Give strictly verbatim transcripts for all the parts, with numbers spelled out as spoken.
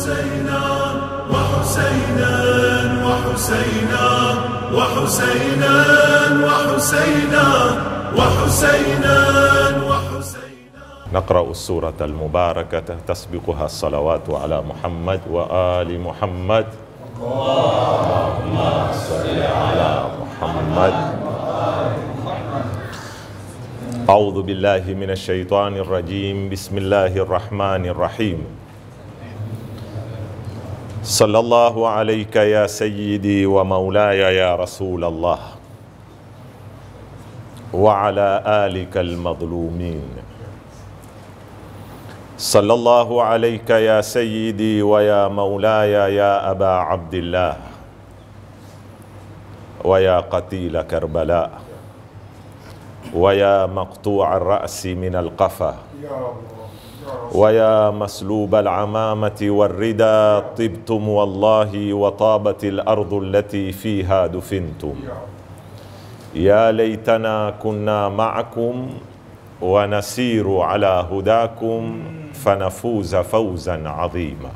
وحسينا وحسينا وحسينا وحسينا وحسينا وحسينا وحسينا. نقرأ السورة المباركة تسبقها الصلوات على محمد وآل محمد. اللهم صل على محمد. أعوذ بالله من الشيطان الرجيم. بسم الله الرحمن الرحيم. صلى الله عليك يا سيدي ومولاي يا رسول الله وعلى آلك المظلومين. صلى الله عليك يا سيدي ويا مولاي يا أبا عبد الله ويا قتيل كربلاء ويا مقطوع الرأس من القفا ويا مسلوب العمامة والردى. طبتم والله وطابت الأرض التي فيها دفنتم. يا ليتنا كنا معكم ونسير على هداكم فنفوز فوزا عظيما.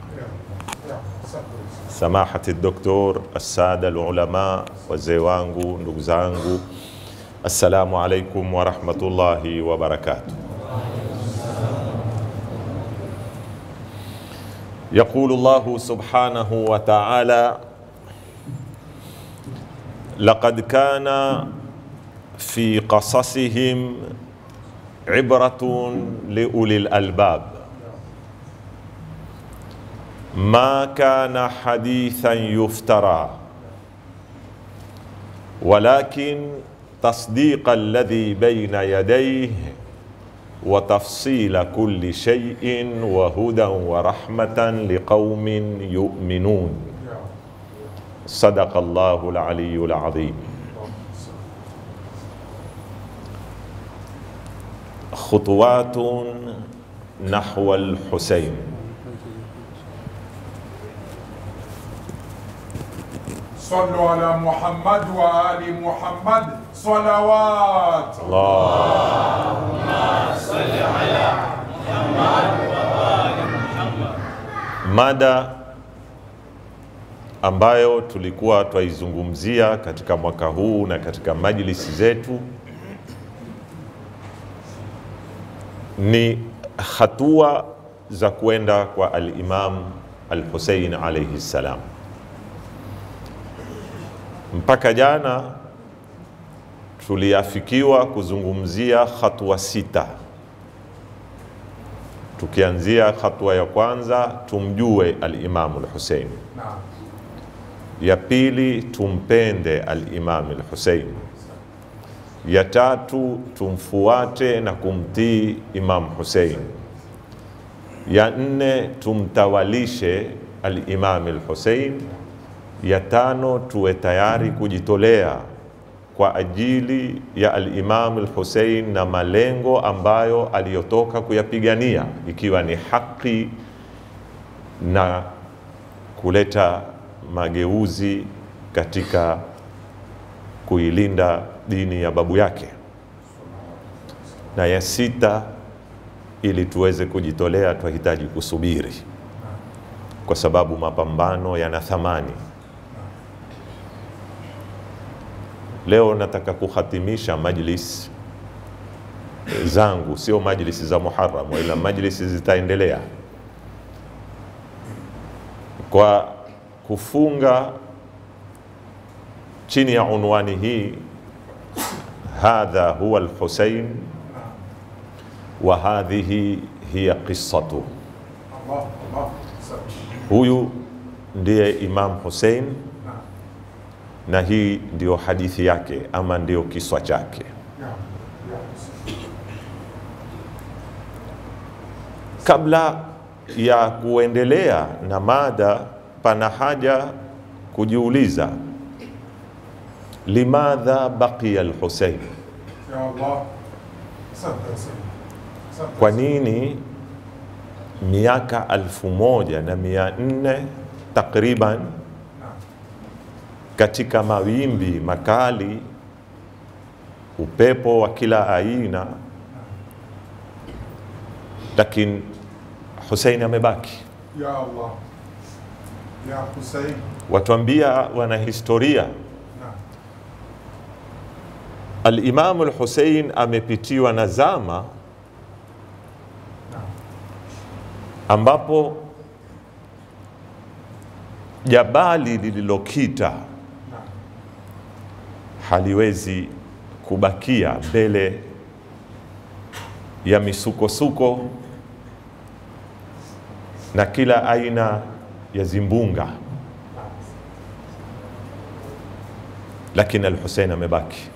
سماحة الدكتور، السادة العلماء والزيوانغو نوزانغو، السلام عليكم ورحمة الله وبركاته. يقول الله سبحانه وتعالى: لقد كان في قصصهم عبرة لأولي الألباب ما كان حديثا يفترى ولكن تصديق الذي بين يديه وتفصيل كل شيء وهدى ورحمة لقوم يؤمنون. صدق الله العلي العظيم. خطوات نحو الحسين. صلوا على محمد وآل محمد صلوات. اللهم صل على محمد وآل محمد. Mada ambayo tulikuwa twaizungumzia katika mwaka huu na katika majlisi zetu ni hatua za kwenda kwa al-Imam al-Hussein alayhi salam. Mpaka jana tuliafikiwa kuzungumzia hatua sita, tukianzia hatua ya kwanza tumjue al-Imam al-Hussein, ya pili tumpende al-Imam al-Hussein, ya tatu tumfuate na kumtii Imam Hussein, ya nne tumtawalishe al-Imam al-Hussein, ya tano tuwe tayari kujitolea kwa ajili ya al-Imam al-Hussein na malengo ambayo aliyotoka kuyapigania, ikiwa ni haki na kuleta mageuzi katika kuilinda dini ya babu yake. Na ya sita, ili tuweze kujitolea tunahitaji kusubiri, kwa sababu mapambano yana thamani. Leo nataka kuhatimisha majlis zangu, sio majlisi za Muharram, ila majlisi zitaendelea, kwa kufunga chini ya unwani hii: hadha huwa al-Hussein wa hadhihi hiya qissatu. Huyu ndiye Imam Hussein na hii ndio hadithi yake, ama ndio kiswa chake. Kabla ya kuendelea na mada, pana haja kujiuliza, limadha baqiya al-Hussein? Kwa nini miaka alfu moja na mia nne takriban katika mawimbi makali, upepo wa kila aina, lakini Hussein amebaki? Ya Allah. Ya Hussein. Watuambia wanahistoria, Naam. Al-Imam al-Hussein amepitiwa na zama Naam. ambapo jabali lililokita Naam. haliwezi kubakia mbele ya misukosuko na kila aina ya zimbunga, lakini al-Hussein amebaki.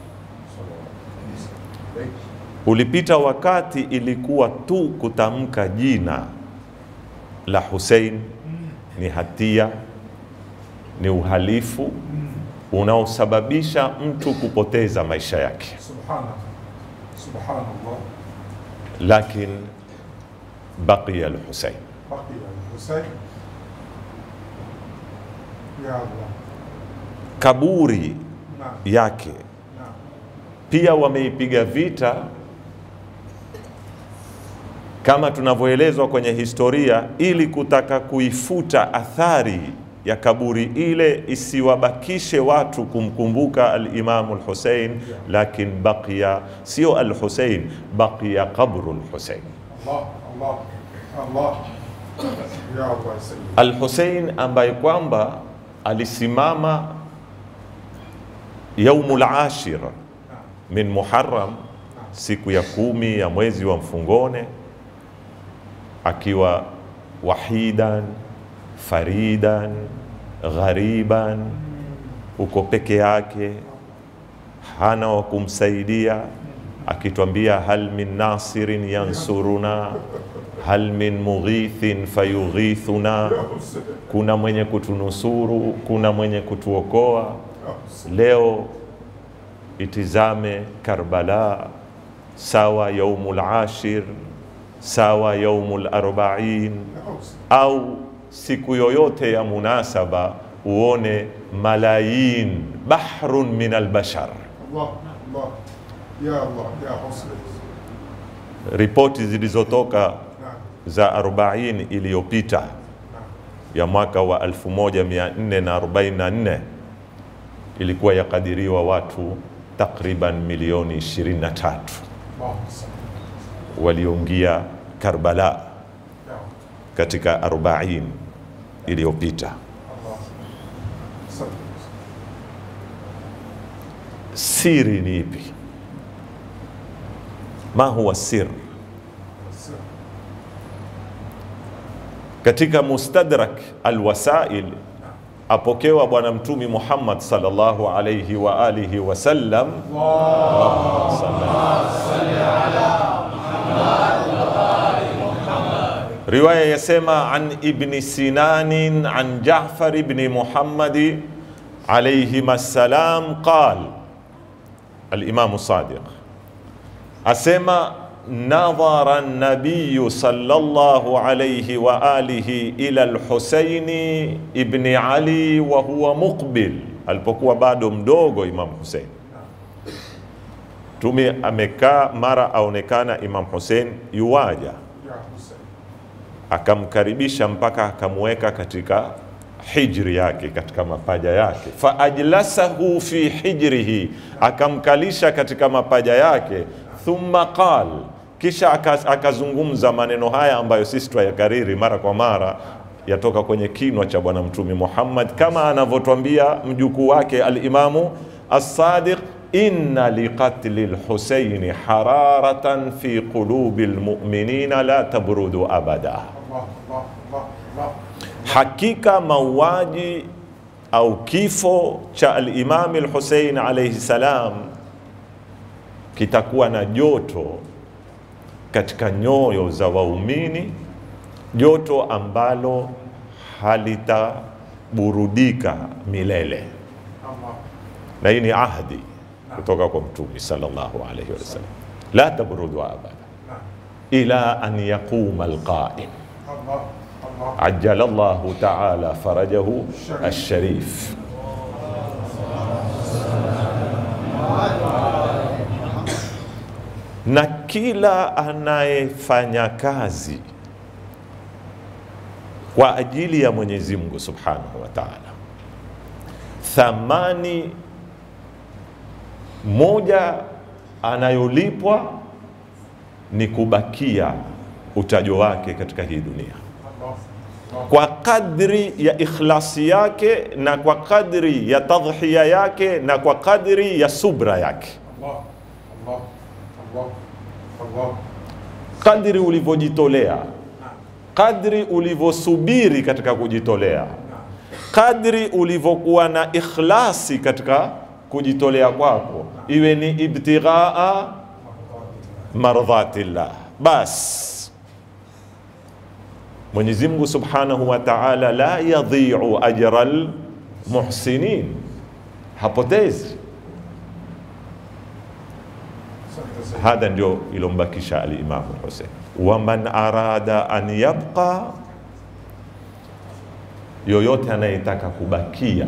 Ulipita wakati ilikuwa tu kutamka jina la Hussein ni hatia, ni uhalifu unaosababisha mtu kupoteza maisha yake. Subhanallah. Subhanallah. Lakin baqiya al-Hussein. Baqiya al-Hussein. Ya Allah. Kaburi Naam. yake Naam. pia wameipiga vita, kama tunavyoelezwa kwenye historia, ili kutaka kuifuta athari ya kaburi ile isiwabakishe watu kumkumbuka al-Imam al-Hussein. Lakin baqiya, sio al-Hussein, baqiya qabru al-Hussein. Allah, Allah, Allah. Ya Allah Sayyid. Al-Hussein ambaye kwamba alisimama yaumul ashir min Muharram, siku ya kumi ya mwezi wa mfungone, akiwa wahidan faridan ghariban, uko peke yake, hana wa kumsaidia, akitwambia hal min nasirin yansuruna hal min mughithin fayughithuna, kuna mwenye kutunusuru, kuna mwenye kutuokoa. Leo itizame Karbala, sawa yaumul ashir, sawa yaumul arba'in, au siku yoyote ya munasaba, uone malayin, bahrun min albashar. Allah, Allah. Ya Allah, ya Hussein. Ripoti zilizotoka Naam. za arobaini iliyopita Naam. ya mwaka wa elfu moja mia nne arobaini na nne ilikuwa yakadiriwa watu takriban milioni ishirini na tatu Allah Sayyid. waliingia Karbala Ya katika arobaini iliyopita. Allah. Sayyid. Siri ni ipi? Ma huwa sir? Katika Mustadrak Alwasail apokewa Bwana Mtumi Muhammad sallallahu alayhi wa alihi wa sallam, riwaya yasema an Ibn Sinanin an Ja'far ibn Muhammad alayhi assalam qal, al-Imam Sadiq asema nadhara an-nabiy sallallahu alayhi wa alihi ila al-Husaini ibn Ali wa huwa muqbil, alipokuwa bado mdogo Imam Hussein. Tume amekaa, mara aonekana Imam Hussein yuwaja, Ya Hussein. akamkaribisha mpaka akamweka katika hijri yake, katika mapaja yake. Fa ajlasahu fi hijrihi, akamkalisha katika mapaja yake. Thumma qal, kisha akazungumza maneno haya ambayo sisi twayakariri mara kwa mara, yatoka kwenye kinwa cha Bwana Mtume Muhammad, kama anavyotwambia mjukuu wake al-Imamu as-Sadiq, inna liqatli al-Husayn hararatan fi qulubi al-mu'minina la tabrudu abada. Allah, Allah, Allah, Allah. Hakika mauaji au kifo cha al-Imam al-Hussein alayhi salam kitakuwa na joto katika nyoyo za waumini, joto ambalo halitaburudika milele. Allah. Na hii ni ahadi kutoka kwa Mtume sallallahu alayhi wasallam, la tabrudu abada Naam. ila an yaquma al-qa'im Allah, Allah. ajjala Allahu ta'ala farajahu ash-sharif. Na kila anayefanya kazi kwa ajili ya Mwenyezi Mungu Subhanahu wa Ta'ala. Thamani moja anayolipwa ni kubakia utajo wake katika hii dunia, kwa kadri ya ikhlasi yake na kwa kadri ya tadhhiya yake na kwa kadri ya subra yake. Allah, Allah, Allah, Allah. Kadri ulivyojitolea, kadri ulivyosubiri katika kujitolea, kadri ulivyokuwa na ikhlasi katika kujitolea kwako, iwe ni ibtighaa mardhatillah, bas Mwenyezi Mungu Subhanahu wa Ta'ala la yadhi'u ajral muhsinin, hapotezi. Hadha ndio ilombakisha al-Imam Hussein. Wa man arada an yabqa, yoyote anayetaka kubakia,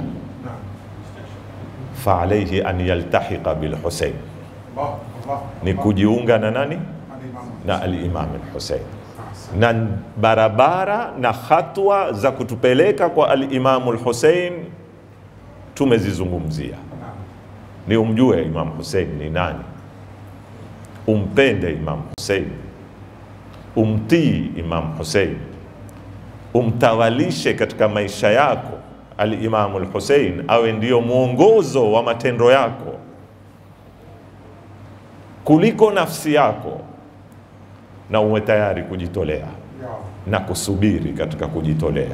fa alayhi an yaltahiqa bil Hussein, ni kujiunga na nani? Na al-Imam al-Hussein. Na barabara na hatua za kutupeleka kwa al-Imam al-Hussein tumezizungumzia. Ni umjue Imam Hussein ni nani, umpende Imam Hussein, umtii Imam Hussein, umtawalishe katika maisha yako al-Imam al-Hussein, awe ndio mwongozo wa matendo yako kuliko nafsi yako, na uwe tayari kujitolea na kusubiri katika kujitolea.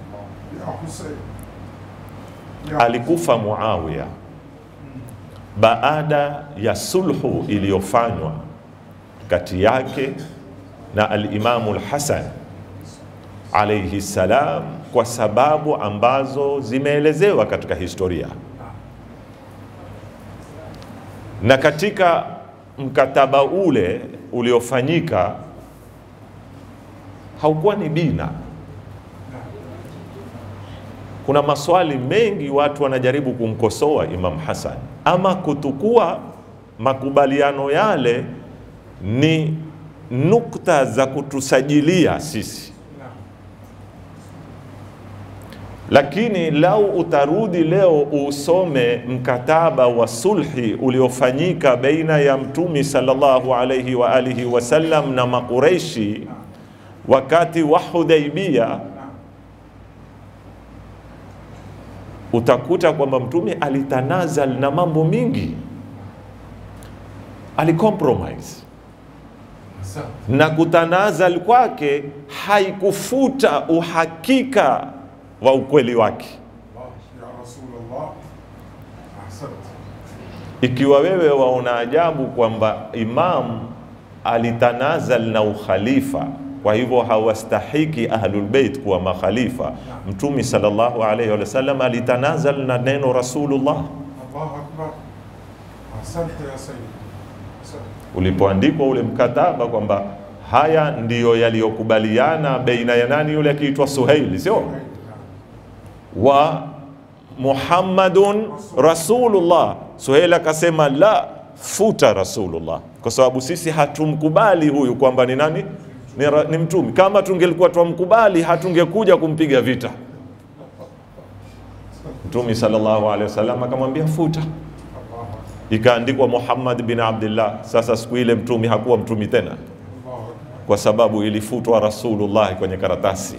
Alikufa Muawiya baada ya sulhu iliyofanywa kati yake na al-Imamu al-Hasan alayhi salam, kwa sababu ambazo zimeelezewa katika historia. Na katika mkataba ule uliofanyika haukuwa ni bina. Kuna maswali mengi watu wanajaribu kumkosoa Imam Hassan, ama kutukua makubaliano yale ni nukta za kutusajilia sisi. Lakini lau utarudi leo usome mkataba wa sulhi uliofanyika baina ya Mtume sallallahu alayhi wa alihi wasallam na Makureishi wakati wa Hudaybiyah, utakuta kwamba Mtume alitanazal na mambo mingi, alicompromise, na kutanazal kwake haikufuta uhakika wa ukweli wake. Ikiwa wewe waona ajabu kwamba Imam alitanazal na ukhalifa, kwa hivyo hawastahiki Ahlul Bait kuwa makhalifa, Mtume sallallahu alayhi wa sallam alitanazal na neno Rasulullah. Allahu Akbar. Asante ya Sayyid. Ulipoandikwa ule mkataba kwamba haya ndiyo yaliyokubaliana baina ya nani, yule akiitwa Suhail, sio? Wa Muhammadun Rasulullah. Suhail akasema la, futa Rasulullah, kwa sababu sisi hatumkubali huyu kwamba ni nani, ni, ni mtume. Kama tungelikuwa tumkubali hatungekuja kumpiga vita. Mtume sallallahu alaihi wasallam akamwambia futa, ikaandikwa Muhammad bin Abdullah. Sasa siku ile mtume hakuwa mtume tena, kwa sababu ilifutwa Rasulullah kwenye karatasi.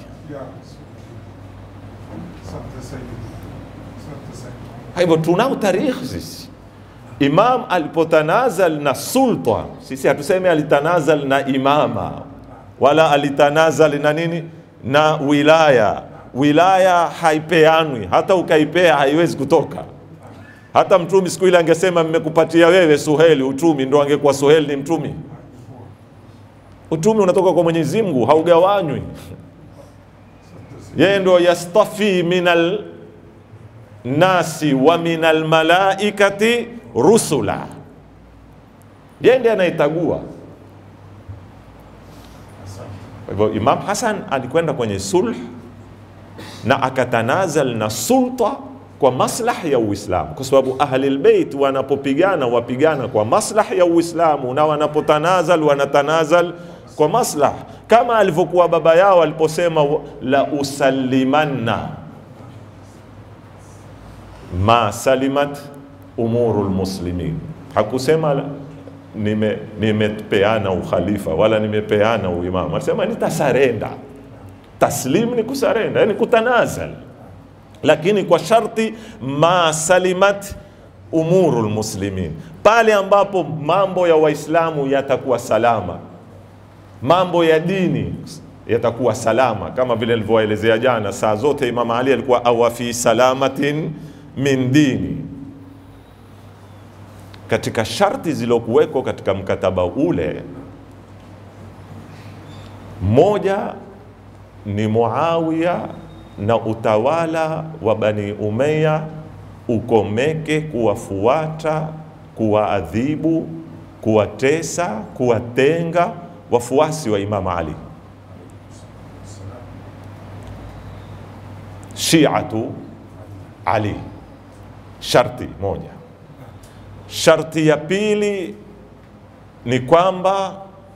Hivyo tunao tarikhi sisi. Imam alipotanazal na sulta, sisi hatuseme alitanazal na imama, wala alitanazal na nini, na wilaya. Wilaya haipeanwi, hata ukaipea haiwezi kutoka. Hata mtumi siku ile angesema mmekupatia wewe Suhaili utumi, ndo angekuwa Suhaili ni mtumi. Utumi unatoka kwa Mwenyezi Mungu, haugawanywi. Yeye ndo yastafi minal nasi wa minal malaikati rusula, yeye ndiye anaitagua. Kwa hivyo Imam Hassan alikwenda kwenye sulh na akatanazal na sulta kwa maslahi ya Uislamu, kwa sababu Ahlul Bait wanapopigana wapigana kwa maslahi ya Uislamu, na wanapotanazal wanatanazal kwa maslaha, kama alivyokuwa baba yao aliposema la usallimanna ma salimat umurul muslimin. Hakusema nime nimepeana ukhalifa wala nimepeana uimamu, alisema nitasarenda. Taslim ni kusarenda, yani kutanazal, lakini kwa sharti ma salimat umurul muslimin, pale ambapo mambo ya Waislamu yatakuwa salama, mambo ya dini yatakuwa salama, kama vile nilivyoelezea jana. Saa zote Imam Ali alikuwa awa fi salamatin min dini. Katika sharti zilokuweko katika mkataba ule, moja ni Muawiya na utawala wa Bani Umayya ukomeke kuwafuata, kuwaadhibu, kuwatesa, kuwatenga wafuasi wa Imam Ali, Shiatu Ali. Sharti moja. Sharti ya pili ni kwamba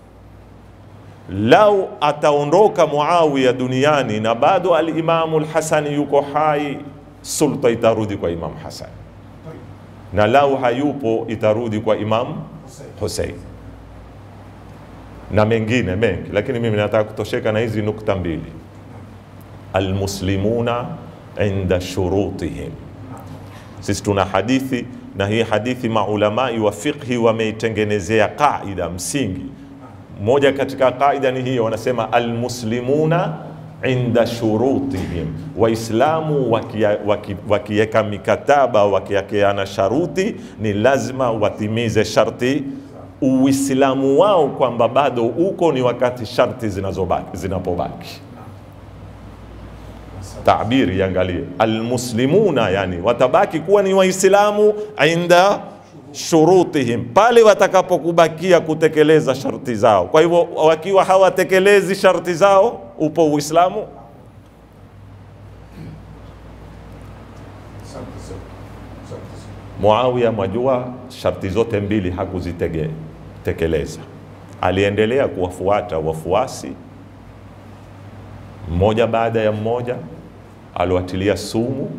lau ataondoka Muawiya duniani na bado al-Imamu al-Hasani yuko hai, sulta itarudi kwa Imam Hasan, na lau hayupo itarudi kwa Imam Hussein, na mengine mengi, lakini mimi nataka kutosheka na hizi nukta mbili. Almuslimuna inda shurutihim. Sisi tuna hadithi, na hii hadithi maulamai wa fiqhi wameitengenezea kaida msingi. Moja katika kaida ni hiyo, wanasema almuslimuna inda shurutihim, Waislamu wakiweka mikataba, wakiakeana sharuti, ni lazima watimize sharti Uislamu wao, kwamba bado uko ni wakati sharti zinazobaki zinapobaki. Tabiri yangalie, almuslimuna yani watabaki kuwa ni Waislamu inda shurutihim, pale watakapokubakia kutekeleza sharti zao. Kwa hivyo wakiwa hawatekelezi sharti zao, upo Uislamu? Muawiya, mwajua sharti zote mbili hakuzitekeleza. Aliendelea kuwafuata wafuasi mmoja baada ya mmoja, aliwatilia sumu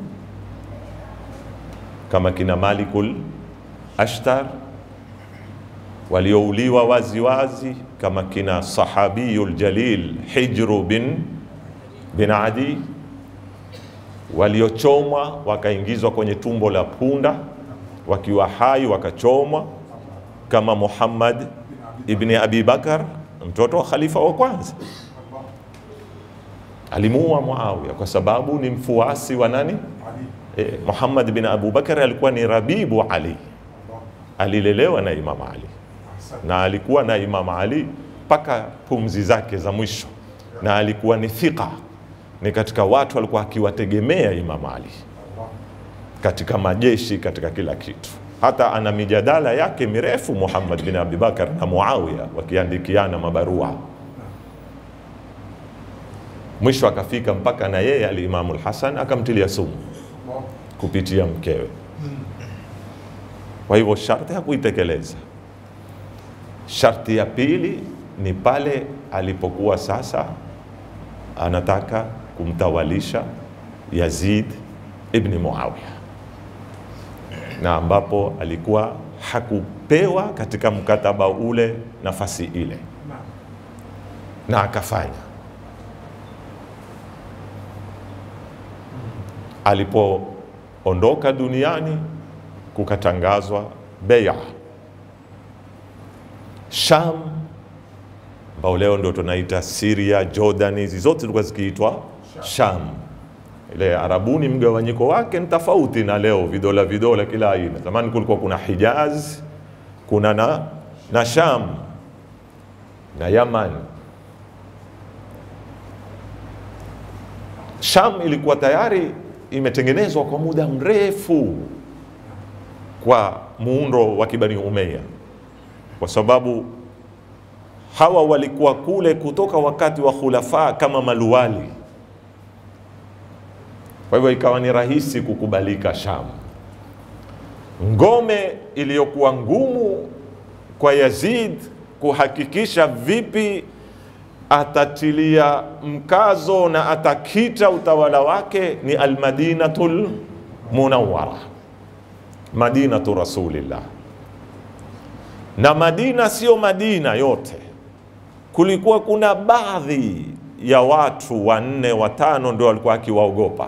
kama kina Malikul Ashtar, waliouliwa wazi wazi kama kina sahabiyul jalil Hijru bin bin Adi, waliochomwa wakaingizwa kwenye tumbo la punda wakiwa hai wakachomwa kama Muhammad ibn Abi Bakar, mtoto wa khalifa wa kwanza. Alimuua Muawiya kwa sababu ni mfuasi wa nani? E, Muhammad bin Abu Bakar alikuwa ni rabibu Ali, alilelewa na Imam Ali na alikuwa na Imam Ali mpaka pumzi zake za mwisho, na alikuwa ni thika, ni katika watu alikuwa akiwategemea Imam Ali katika majeshi, katika kila kitu. Hata ana mijadala yake mirefu Muhammad bin Abi Bakar na Muawiya wakiandikiana mabarua. Mwisho akafika mpaka na yeye al-Imamu al-Hasan akamtilia sumu kupitia mkewe. Kwa hivyo sharti hakuitekeleza. Sharti ya pili ni pale alipokuwa sasa anataka kumtawalisha Yazid ibn Muawiya, na ambapo alikuwa hakupewa katika mkataba ule nafasi ile, na akafanya. Alipoondoka duniani kukatangazwa bai'a. Sham, ambao leo ndio tunaita Syria, Jordan, hizi zote zilikuwa zikiitwa Sham. Ile Arabuni mgawanyiko wake ni tofauti na leo, vidola vidola kila aina. Zamani kulikuwa kuna Hijaz, kuna na, na Sham na Yaman. Sham ilikuwa tayari imetengenezwa kwa muda mrefu kwa muundo wa Bani Umayya, kwa sababu hawa walikuwa kule kutoka wakati wa khulafa kama maluwali. Kwa hivyo ikawa ni rahisi kukubalika Sham. Ngome iliyokuwa ngumu kwa Yazid kuhakikisha vipi atatilia mkazo na atakita utawala wake ni Almadinatul Munawwara, Madinatu Rasulillah. Na Madina sio Madina yote, kulikuwa kuna baadhi ya watu wanne watano ndio walikuwa akiwaogopa.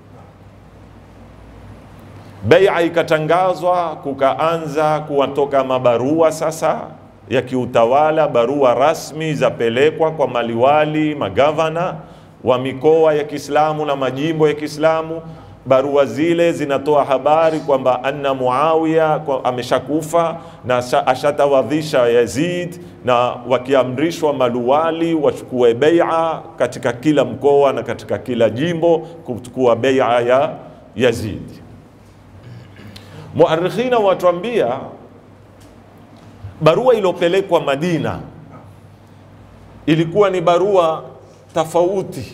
Bai'a ikatangazwa, kukaanza kuwatoka mabarua sasa ya kiutawala, barua rasmi zapelekwa kwa maliwali, magavana wa mikoa ya Kiislamu na majimbo ya Kiislamu. Barua zile zinatoa habari kwamba anna Muawiya ameshakufa na ashatawadhisha Yazid, na wakiamrishwa maluwali wachukue bai'a katika kila mkoa na katika kila jimbo kuchukua bai'a ya Yazid. Muarrikhina watuambia barua iliyopelekwa Madina ilikuwa ni barua tofauti.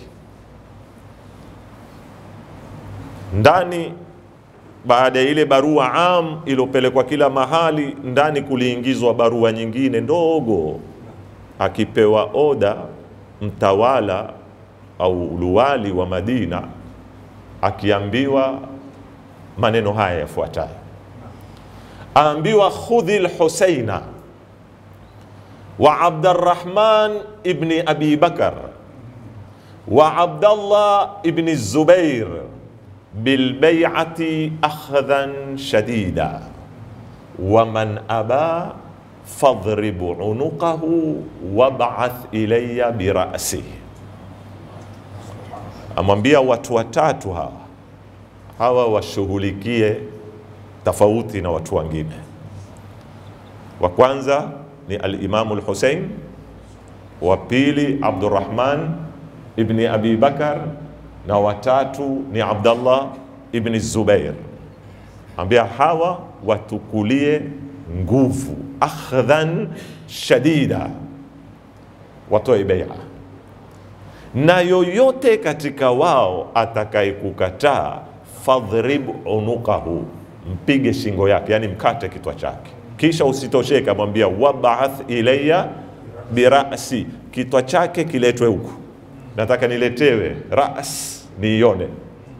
Ndani, baada ya ile barua am iliyopelekwa kila mahali, ndani kuliingizwa barua nyingine ndogo, akipewa oda mtawala au luwali wa Madina, akiambiwa maneno haya yafuatayo. Aambiwa khudhil Husaina wa Abdurrahman ibn Abi Bakar wa Abdullah ibn Zubair bilbay'ati akhdhan shadida wa man aba fadrib unuqahu wab'ath ilayya bira'sihi. Amwambia watu watatu hawa hawa washughulikie tofauti na watu wengine. Wa kwanza ni al-Imam al-Hussein, wa pili Abdurrahman ibn Abi Bakar, na watatu ni Abdullah ibn Zubair. Ambia hawa watukulie nguvu, akhdhan shadida, watoe bai'a, na yoyote katika wao atakayekukataa fadhrib unuqahu, mpige shingo yake, yani mkate kichwa chake. Kisha usitosheka, mwambia wab'ath ilayya bira'si, kichwa chake kiletwe huku, nataka niletewe ras niione.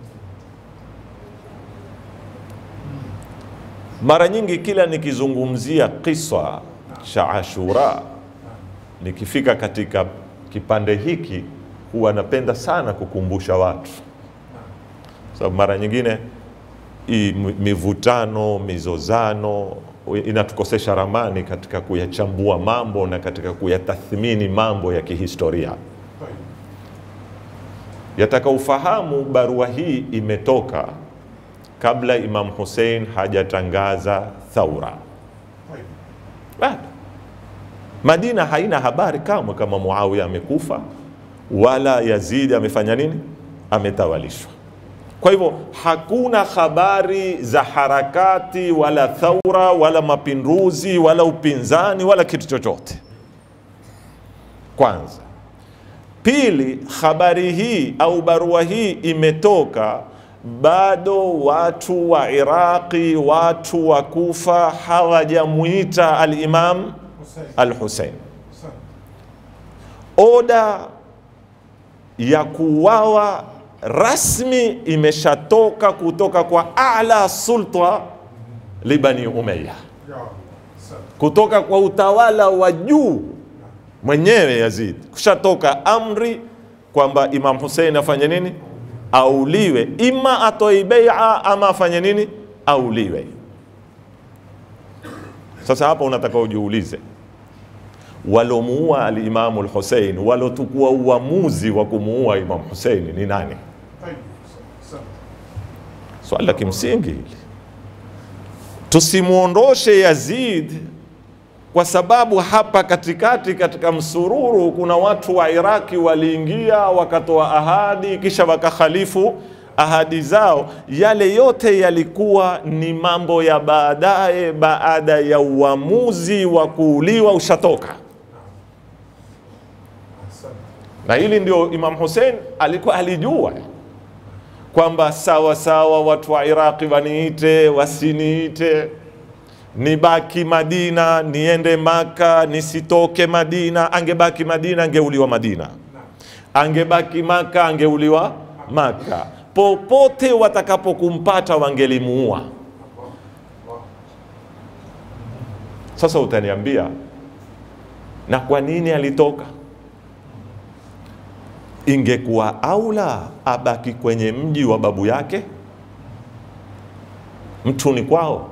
Mara nyingi kila nikizungumzia kisa cha Ashura, nikifika katika kipande hiki huwa napenda sana kukumbusha watu, sababu so, mara nyingine i mivutano, mizozano inatukosesha ramani katika kuyachambua mambo na katika kuyatathmini mambo ya kihistoria. Yataka ufahamu barua hii imetoka kabla Imam Hussein hajatangaza thaura. Bado Madina haina habari kama kama Muawiya amekufa wala Yazid amefanya nini, ametawalishwa. Kwa hivyo hakuna habari za harakati wala thaura wala mapinduzi wala upinzani wala kitu chochote. Kwanza. Pili, habari hii au barua hii imetoka bado watu wa Iraqi, watu wa Kufa hawajamuita al-Imam al-Hussein. Oda ya kuwawa rasmi imeshatoka kutoka kwa a'la sulta li Bani Umayya, kutoka kwa utawala wa juu mwenyewe Yazid. Kushatoka amri kwamba Imam Hussein afanye nini, auliwe, ima atoe bai'a ama afanye nini, auliwe. Sasa hapa unataka ujiulize, walomuua al-Imam al-Hussein, walotukua uamuzi wa kumuua Imam Hussein ni nani? Swali la kimsingi hili. Tusimuondoshe Yazid kwa sababu hapa katikati katika msururu kuna watu wa Iraki waliingia wakatoa ahadi kisha wakakhalifu ahadi zao. Yale yote yalikuwa ni mambo ya baadaye, baada ya uamuzi wa kuuliwa ushatoka. Na hili ndio Imam Hussein alikuwa alijua kwamba sawa sawa watu wa Iraki waniite wasiniite, nibaki Madina, niende Maka, nisitoke Madina. Angebaki Madina, angeuliwa Madina. Angebaki Maka, angeuliwa Maka. Popote watakapokumpata wangelimuua. Sasa utaniambia, na kwa nini alitoka? Ingekuwa aula abaki kwenye mji wa babu yake, mtuni kwao.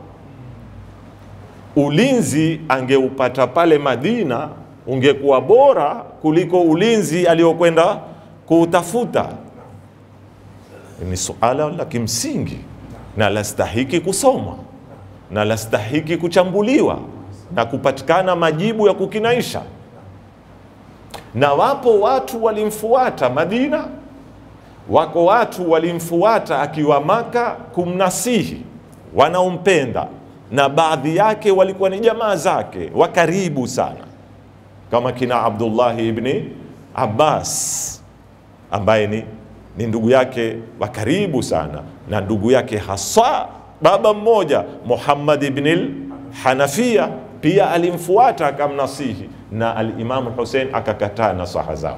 Ulinzi angeupata pale Madina ungekuwa bora kuliko ulinzi aliokwenda kuutafuta. Ni suala la kimsingi na lastahiki kusomwa na lastahiki kuchambuliwa na kupatikana majibu ya kukinaisha. Na wapo watu walimfuata Madina, wako watu walimfuata akiwa Maka kumnasihi, wanaompenda, na baadhi yake walikuwa ni jamaa zake wa karibu sana, kama kina Abdullah ibn Abbas ambaye ni, ni ndugu yake wa karibu sana, na ndugu yake hasa baba mmoja Muhammad ibn al-Hanafia pia alimfuata akamnasihi, na al-Imam Hussein akakataa nasaha zao.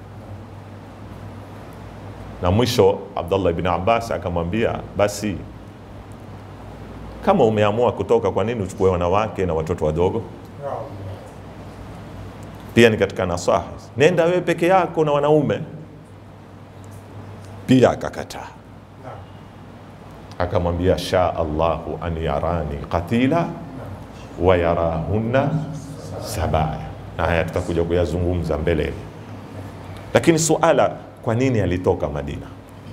Na mwisho Abdullah ibn Abbas akamwambia, basi kama umeamua kutoka, kwa nini uchukue wanawake na watoto wadogo? Pia ni katika nasaha, nenda wewe peke yako na wanaume. Pia akakataa. Akamwambia, sha Allahu an yarani qatila wa yarahunna sabaya. Na haya tutakuja kuyazungumza mbele. Lakini suala, kwa nini alitoka Madina?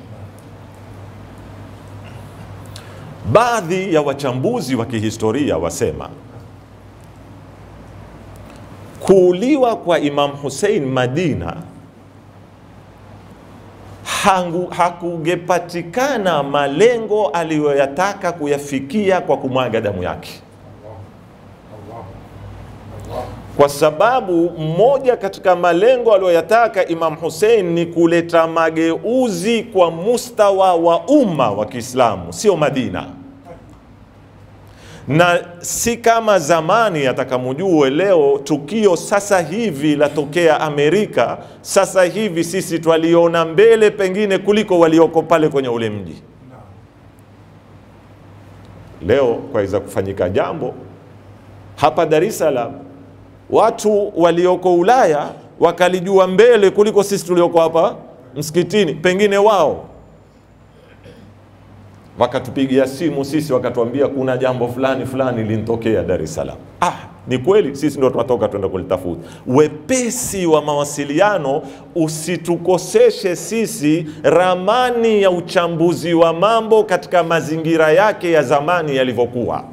Baadhi ya wachambuzi wa kihistoria wasema kuuliwa kwa Imam Hussein Madina hakugepatikana malengo aliyoyataka kuyafikia kwa kumwaga damu yake. Kwa sababu mmoja katika malengo aliyoyataka Imam Hussein ni kuleta mageuzi kwa mustawa wa umma wa Kiislamu, sio Madina. Na si kama zamani, atakamujue leo tukio sasa hivi latokea Amerika, sasa hivi sisi twaliona mbele pengine kuliko walioko pale kwenye ule mji. Leo kwaweza kufanyika jambo hapa Dar es Salaam, watu walioko Ulaya wakalijua mbele kuliko sisi tulioko hapa msikitini. Pengine wao wakatupigia simu sisi, wakatuambia kuna jambo fulani fulani linatokea Dar es Salaam. Ah, ni kweli, sisi ndio tunatoka twenda kulitafuta. Wepesi wa mawasiliano usitukoseshe sisi ramani ya uchambuzi wa mambo katika mazingira yake ya zamani yalivyokuwa.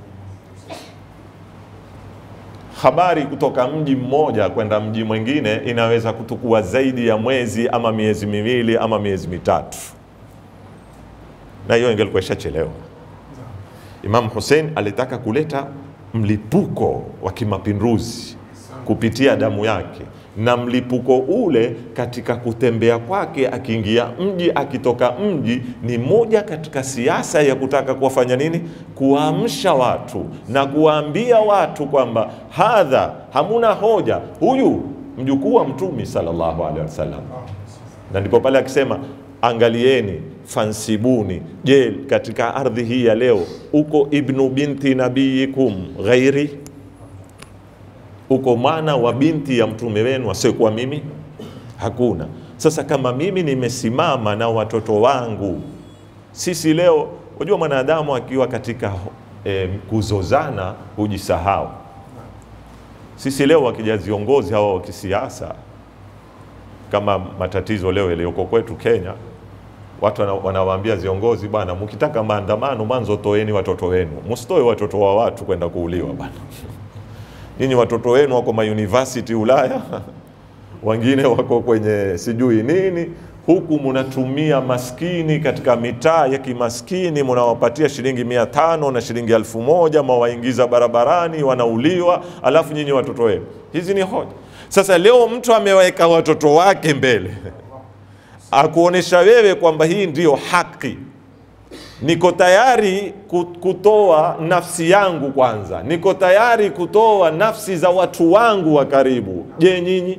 Habari kutoka mji mmoja kwenda mji mwingine inaweza kutukua zaidi ya mwezi ama miezi miwili ama miezi mitatu, na hiyo ingelikuwa ishachelewa. Imam Hussein alitaka kuleta mlipuko wa kimapinduzi kupitia damu yake, na mlipuko ule katika kutembea kwake, akiingia mji akitoka mji, ni moja katika siasa ya kutaka kuwafanya nini? Kuamsha watu na kuwaambia watu kwamba hadha, hamuna hoja, huyu mjukuu wa Mtume sallallahu alaihi wasallam. Na ndipo pale akisema, angalieni, fansibuni, je, katika ardhi hii ya leo uko ibnu binti nabiyikum ghairi? Uko mwana wa binti ya mtume wenu asiokuwa mimi? Hakuna. Sasa kama mimi nimesimama na watoto wangu, sisi leo, unajua mwanadamu akiwa katika e, kuzozana hujisahau. Sisi leo wakija viongozi hawa wa kisiasa, kama matatizo leo yaliyoko kwetu Kenya, watu wanawaambia viongozi, bwana, mkitaka maandamano mwanzo toeni watoto wenu, msitoe watoto wa watu kwenda kuuliwa bwana. Ninyi watoto wenu wako ma university Ulaya, wengine wako kwenye sijui nini, huku mnatumia maskini katika mitaa ya kimaskini, mnawapatia shilingi mia tano na shilingi elfu moja, mwaingiza barabarani, wanauliwa, alafu nyinyi watoto wenu. Hizi ni hoja. Sasa leo mtu ameweka watoto wake mbele akuonesha wewe kwamba hii ndiyo haki, niko tayari kutoa nafsi yangu kwanza, niko tayari kutoa nafsi za watu wangu wa karibu. Je, nyinyi?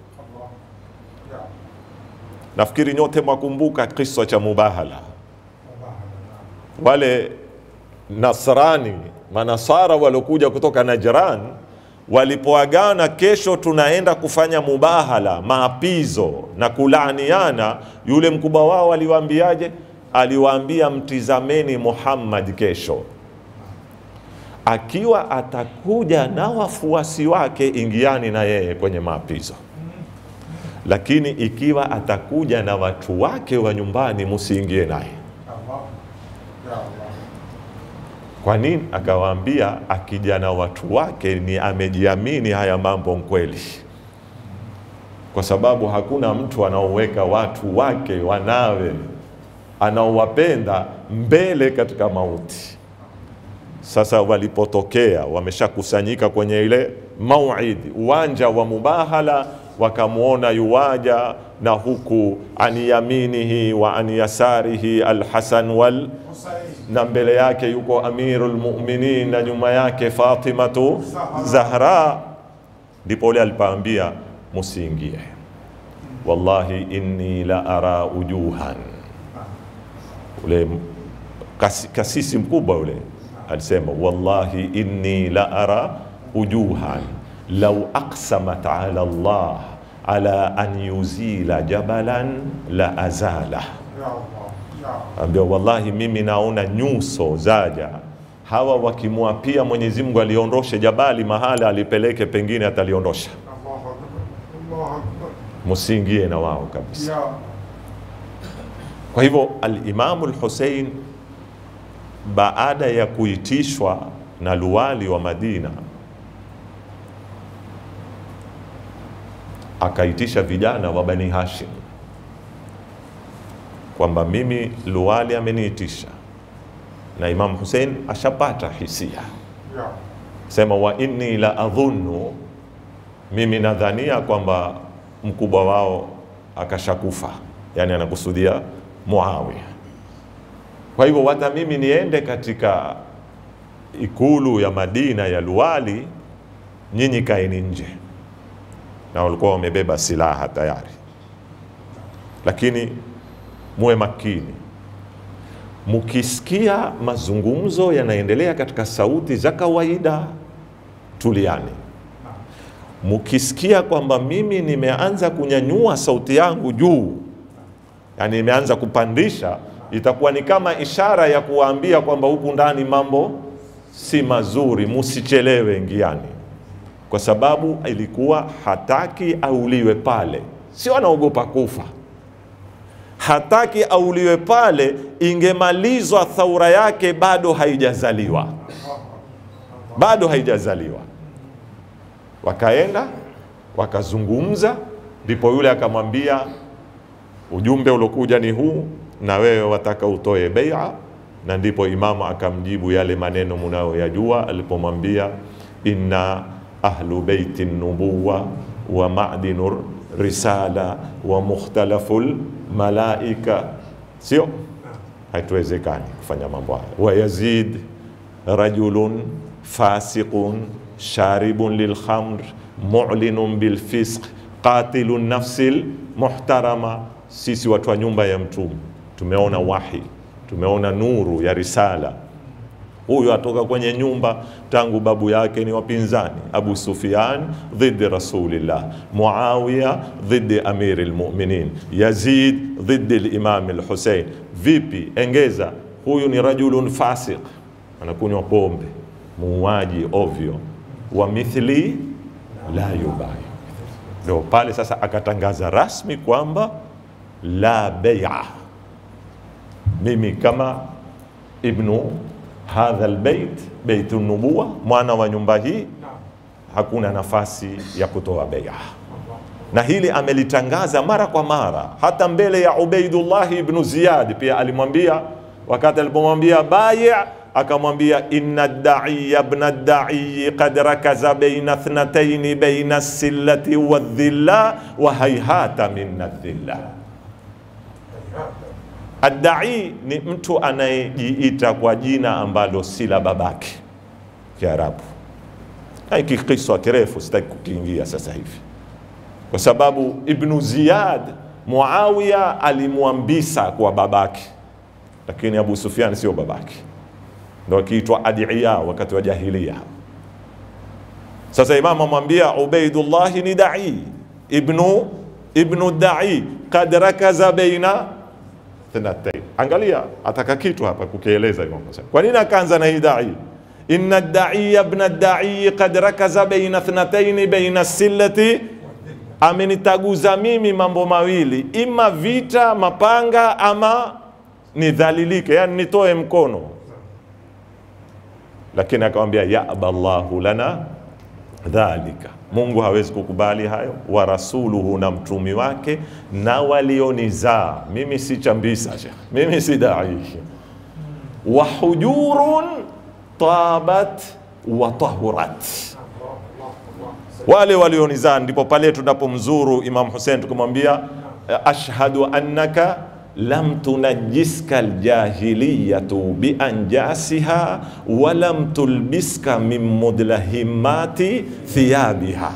Nafikiri nyote mwakumbuka kisa cha Mubahala. Wale Nasrani, manasara walokuja kutoka Najran, walipoagana kesho tunaenda kufanya mubahala, maapizo na kulaaniana, yule mkubwa wao aliwaambiaje? Aliwaambia, mtizameni Muhammad kesho, akiwa atakuja na wafuasi wake, ingiani na yeye kwenye maapizo, lakini ikiwa atakuja na watu wake wa nyumbani, musiingie naye. Kwa nini? Akawaambia, akija na watu wake ni amejiamini haya mambo kweli, kwa sababu hakuna mtu anaoweka watu wake, wanawe anaowapenda mbele katika mauti. Sasa walipotokea wameshakusanyika kwenye ile mauid, uwanja wa mubahala, wakamuona yuwaja na huku ani yaminihi wa ani yasarihi al-Hasan wal, na mbele yake yuko Amirul Mu'minin na nyuma yake Fatimatu Zahra. Ndipo yule alipoambia, musiingie, wallahi inni la ara ujuhan. Ule kasisi mkubwa ule alisema, wallahi inni la ara ujuhan law aqsamat ala Allah ala an yuzila jabalan la azala. Ambia, wallahi mimi naona nyuso zaja hawa wakimwapia Mwenyezi Mungu aliondoshe jabali mahala alipeleke, pengine ataliondosha. Musiingie na wao kabisa. Kwa hivyo al-Imam al-Hussein baada ya kuitishwa na luwali wa Madina, akaitisha vijana wa Bani Hashim kwamba mimi luwali ameniitisha na Imam Hussein ashapata hisia. Sema, wa inni la adhunnu, mimi nadhania kwamba mkubwa wao akashakufa, yani anakusudia Muawiya. Kwa hivyo hata mimi niende katika ikulu ya Madina ya luwali, nyinyi kaeni nje. Na walikuwa wamebeba silaha tayari, lakini muwe makini, mukisikia mazungumzo yanaendelea katika sauti za kawaida, tuliani. Mukisikia kwamba mimi nimeanza kunyanyua sauti yangu juu, yani nimeanza kupandisha, itakuwa ni kama ishara ya kuwaambia kwamba huku ndani mambo si mazuri, musichelewe, ingiani. Kwa sababu ilikuwa hataki auliwe pale, sio anaogopa kufa, hataki auliwe pale, ingemalizwa thaura yake bado haijazaliwa, bado haijazaliwa. Wakaenda wakazungumza, ndipo yule akamwambia, ujumbe ulokuja ni huu, na wewe wataka utoe bai'a. Na ndipo imamu akamjibu yale maneno mnayoyajua alipomwambia, inna ahlu baiti nubuwa wa ma'dinur risala wa mukhtalaful malaika. Sio, haituwezekani kufanya mambo haya. Wa Yazid rajulun fasiqun sharibun lil khamr mu'linun bil fisq qatilun nafsil muhtarama. Sisi watu wa nyumba ya Mtume tumeona wahi, tumeona nuru ya risala. Huyu atoka kwenye nyumba tangu babu yake ni wapinzani, Abu Sufyan dhidi Rasulillah, Muawiya dhidi Amir al-Mu'minin, Yazid dhidi al-Imam al-Hussein. Vipi? Engeza, huyu ni rajulun fasiq, anakunywa pombe, muuaji ovyo, wa mithli la yubai. Ndio pale sasa akatangaza rasmi kwamba la bai'a, mimi kama ibnu hadha albayt, baytun nubuwa, mwana wa nyumba hii, hakuna nafasi ya kutoa bai'a. Na hili amelitangaza mara kwa mara, hata mbele ya Ubaidullah ibn Ziyad pia alimwambia, wakati alipomwambia bai', akamwambia inna ad-da'i ibn ad-da'i qad rakaza baina ithnatayn baina as-sillati wadh-dhilla wa hayhata min adh-dhilla. Ad-da'i ni mtu anayejiita kwa jina ambalo si la babake Kiarabu. Hiki kisa kirefu sitaki kukiingia sasa hivi, kwa sababu Ibn Ziyad Muawiya alimwambisa kwa babake, lakini Abu Sufyan sio babake, ndio akiitwa adiya wakati wa jahiliya. Sasa Imam amwambia Ubaidullah ni da'i, ibnu ibnu da'i kad rakaza baina thnatayn. Angalia ataka kitu hapa kukieleza Imam Hussein. Kwa nini akaanza na hii da'i? Inna ad-da'i ibn ad-da'i kad rakaza baina thnatayn baina sillati, amenitaguza mimi mambo mawili, ima vita mapanga ama nidhalilike, yani nitoe mkono. Lakini akamwambia ya aballahu lana dhalika, Mungu hawezi kukubali hayo, wa rasuluhu, na mtumi wake, na walionizaa mimi. Si chambisa Sheikh, mimi si da'i. Wa hujurun tabat wa tahurat, wale walionizaa. Ndipo pale tunapomzuru Imam Hussein tukamwambia ashhadu annaka lam tunajiska aljahiliyatu bi anjasiha wa lam tulbiska min mudlahimati thiyabiha.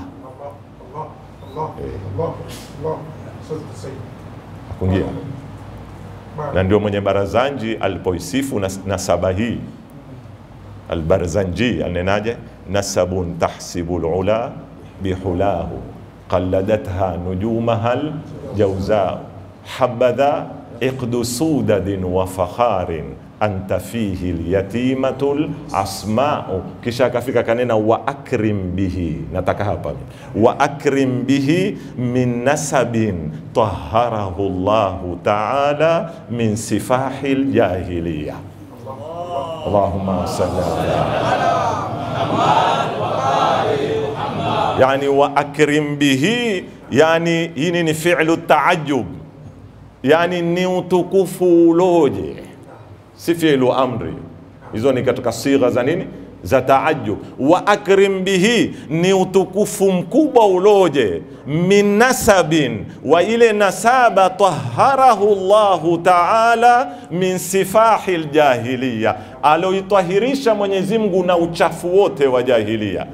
Hakungia. Na ndio mwenye Barazanji alipoisifu nasaba hii, Albarzanji anenaje? Nasabun tahsibul ula bihulahu qalladatha nujumahal jawza habadha iqdu sudadin wa fakharin anta fihi alyatimatul asma'u. Kisha akafika kanena wa akrim bihi, nataka hapa wa akrim bihi min nasabin tahharahu Allahu ta'ala min sifahil jahiliya. Allahumma salli ala Muhammad wa ali Muhammad. Yani wa akrim bihi, yani hii ni fi'lu ta'ajjub, yani ni utukufu uloje, si fi'lu amri. Hizo ni katika sigha za nini? Za ta'ajjub. Wa akrim bihi ni utukufu mkubwa uloje, min nasabin, wa ile nasaba tahharahu Allahu ta'ala min sifahil jahiliya, aloitahirisha Mwenyezi Mungu na uchafu wote wa jahiliya.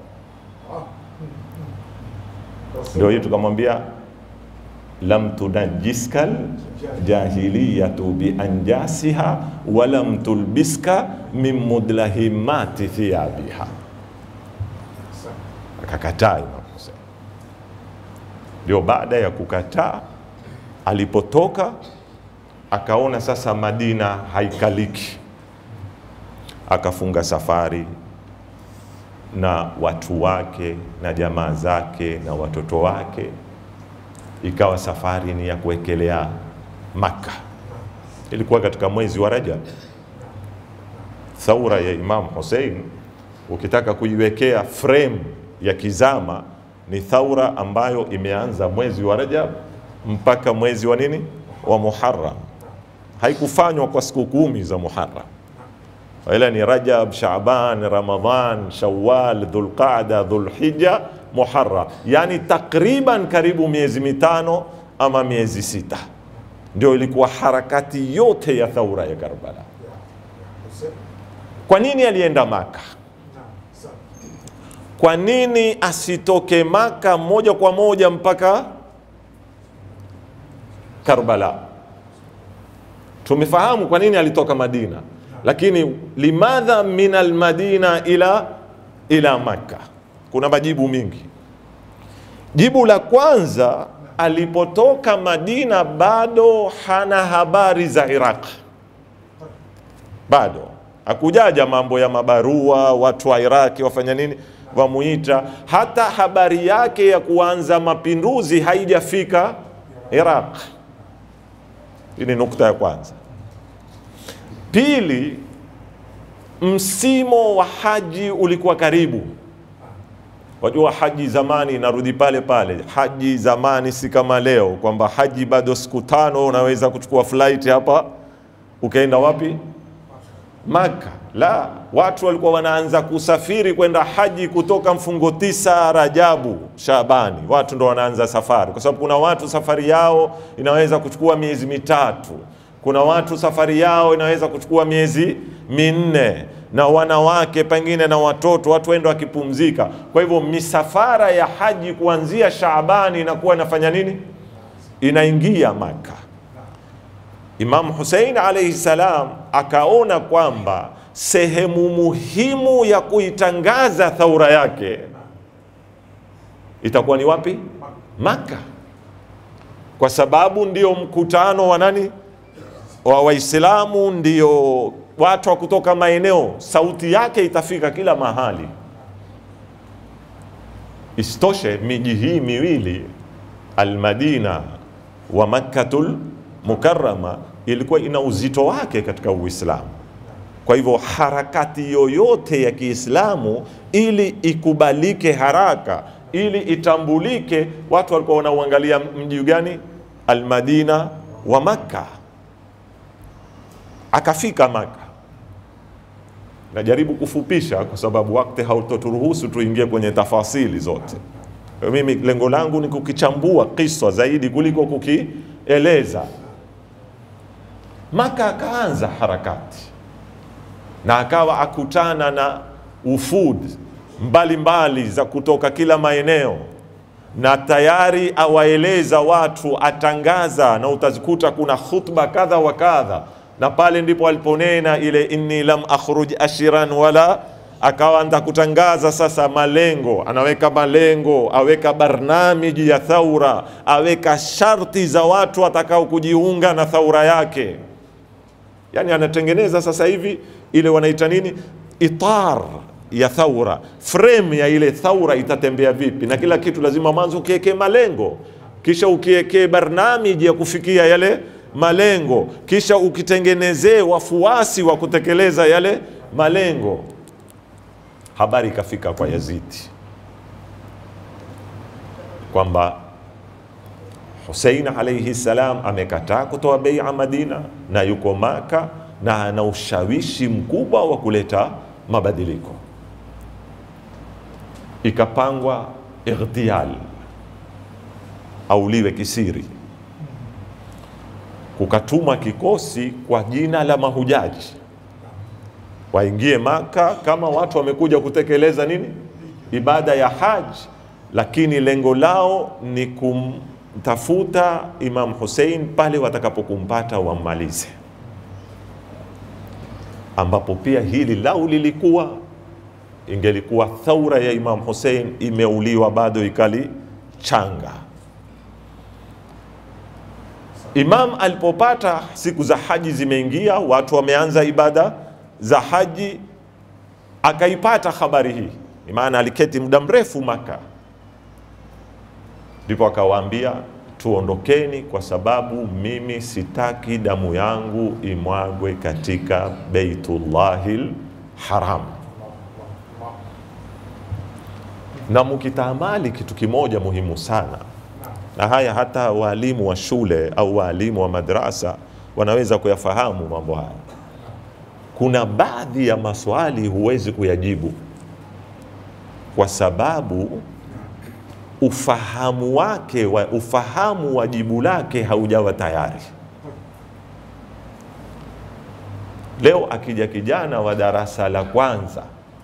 Ndio hii tukamwambia lam tunajiskal jahiliyatu bi anjasiha wa lam tulbiska min mudlahimati thiyabiha. Akakataa Imam Hussein. Ndio baada ya kukataa, alipotoka akaona sasa Madina haikaliki, akafunga safari na watu wake na jamaa zake na watoto wake. Ikawa safari ni ya kuekelea Makkah. Ilikuwa katika mwezi wa Rajab. Thaura ya Imam Hussein ukitaka kuiwekea frame ya kizama, ni thaura ambayo imeanza mwezi wa Rajab mpaka mwezi wa nini? Wa Muharram. Haikufanywa kwa siku kumi za Muharram, ila ni Rajab, Shaaban, Ramadhan, Shawwal, Dhulqa'da, Dhulhijja, Muharram. Yani takriban karibu miezi mitano ama miezi sita ndio ilikuwa harakati yote ya thaura ya Karbala. Kwa nini alienda Maka? Kwa nini asitoke Maka moja kwa moja mpaka Karbala? Tumefahamu kwa nini alitoka Madina, lakini limadha min almadina ila ila Maka? Kuna majibu mingi. Jibu la kwanza, alipotoka Madina bado hana habari za Iraq, bado hakujaja mambo ya mabarua, watu wa Iraki wafanya nini, wamuita. Hata habari yake ya kuanza mapinduzi haijafika Iraq. Hii ni nukta ya kwanza. Pili, msimo wa haji ulikuwa karibu. Wajua haji zamani, narudi pale pale, haji zamani si kama leo kwamba haji bado siku tano unaweza kuchukua flight hapa ukaenda wapi? Maka. La, watu walikuwa wanaanza kusafiri kwenda haji kutoka mfungo tisa Rajabu, Shabani, watu ndo wanaanza safari, kwa sababu kuna watu safari yao inaweza kuchukua miezi mitatu, Kuna watu safari yao inaweza kuchukua miezi minne, na wanawake pengine na watoto, watu wendo wakipumzika. Kwa hivyo misafara ya haji kuanzia Shaabani inakuwa inafanya nini? Inaingia Maka. Imam Hussein alayhi salam akaona kwamba sehemu muhimu ya kuitangaza thaura yake itakuwa ni wapi? Maka, kwa sababu ndio mkutano wa nani? Wa Waislamu, ndio watu wa kutoka maeneo, sauti yake itafika kila mahali. Istoshe miji hii miwili Al-Madina wa Makkatul Mukarrama ilikuwa ina uzito wake katika Uislamu. Kwa hivyo harakati yoyote ya Kiislamu ili ikubalike haraka, ili itambulike, watu walikuwa wanauangalia mji gani? Al-Madina wa Makka. Akafika Maka. Najaribu kufupisha kwa sababu wakati hautoturuhusu tuingie kwenye tafasili zote. Mimi lengo langu ni kukichambua kisa zaidi kuliko kukieleza. Maka akaanza harakati na akawa akutana na ufud mbalimbali mbali za kutoka kila maeneo, na tayari awaeleza watu, atangaza, na utazikuta kuna khutba kadha wa kadha. Na pale ndipo aliponena ile inni lam akhruj ashiran wala, akawa anda kutangaza sasa malengo, anaweka malengo, aweka barnamiji ya thaura, aweka sharti za watu watakao kujiunga na thaura yake. Yani anatengeneza sasa hivi ile wanaita nini? Itar ya thaura, frame ya ile thaura itatembea vipi, na kila kitu lazima mwanzo ukiweke malengo, kisha ukiweke barnamiji ya kufikia yale malengo, kisha ukitengenezee wafuasi wa kutekeleza yale malengo. Habari ikafika kwa Yazidi kwamba Hussein alayhi salam amekataa kutoa bai'a Madina na yuko Maka na ana ushawishi mkubwa wa kuleta mabadiliko. Ikapangwa ightiyal, auliwe kisiri. Kukatuma kikosi kwa jina la mahujaji waingie Maka kama watu wamekuja kutekeleza nini? Ibada ya haji, lakini lengo lao ni kumtafuta Imam Hussein pale watakapokumpata wammalize. Ambapo pia hili lao lilikuwa, ingelikuwa thaura ya Imam Hussein imeuliwa bado ikali changa. Imam alipopata siku za haji zimeingia, watu wameanza ibada za haji, akaipata habari hii. Maana aliketi muda mrefu Maka, ndipo akawaambia tuondokeni, kwa sababu mimi sitaki damu yangu imwagwe katika Baitullahil Haram. Na mkitaamali kitu kimoja muhimu sana, na haya hata walimu wa shule au walimu wa madrasa wanaweza kuyafahamu mambo haya. Kuna baadhi ya maswali huwezi kuyajibu kwa sababu ufahamu wake wa, ufahamu wa jibu lake haujawa tayari. Leo akija kijana wa darasa la kwanza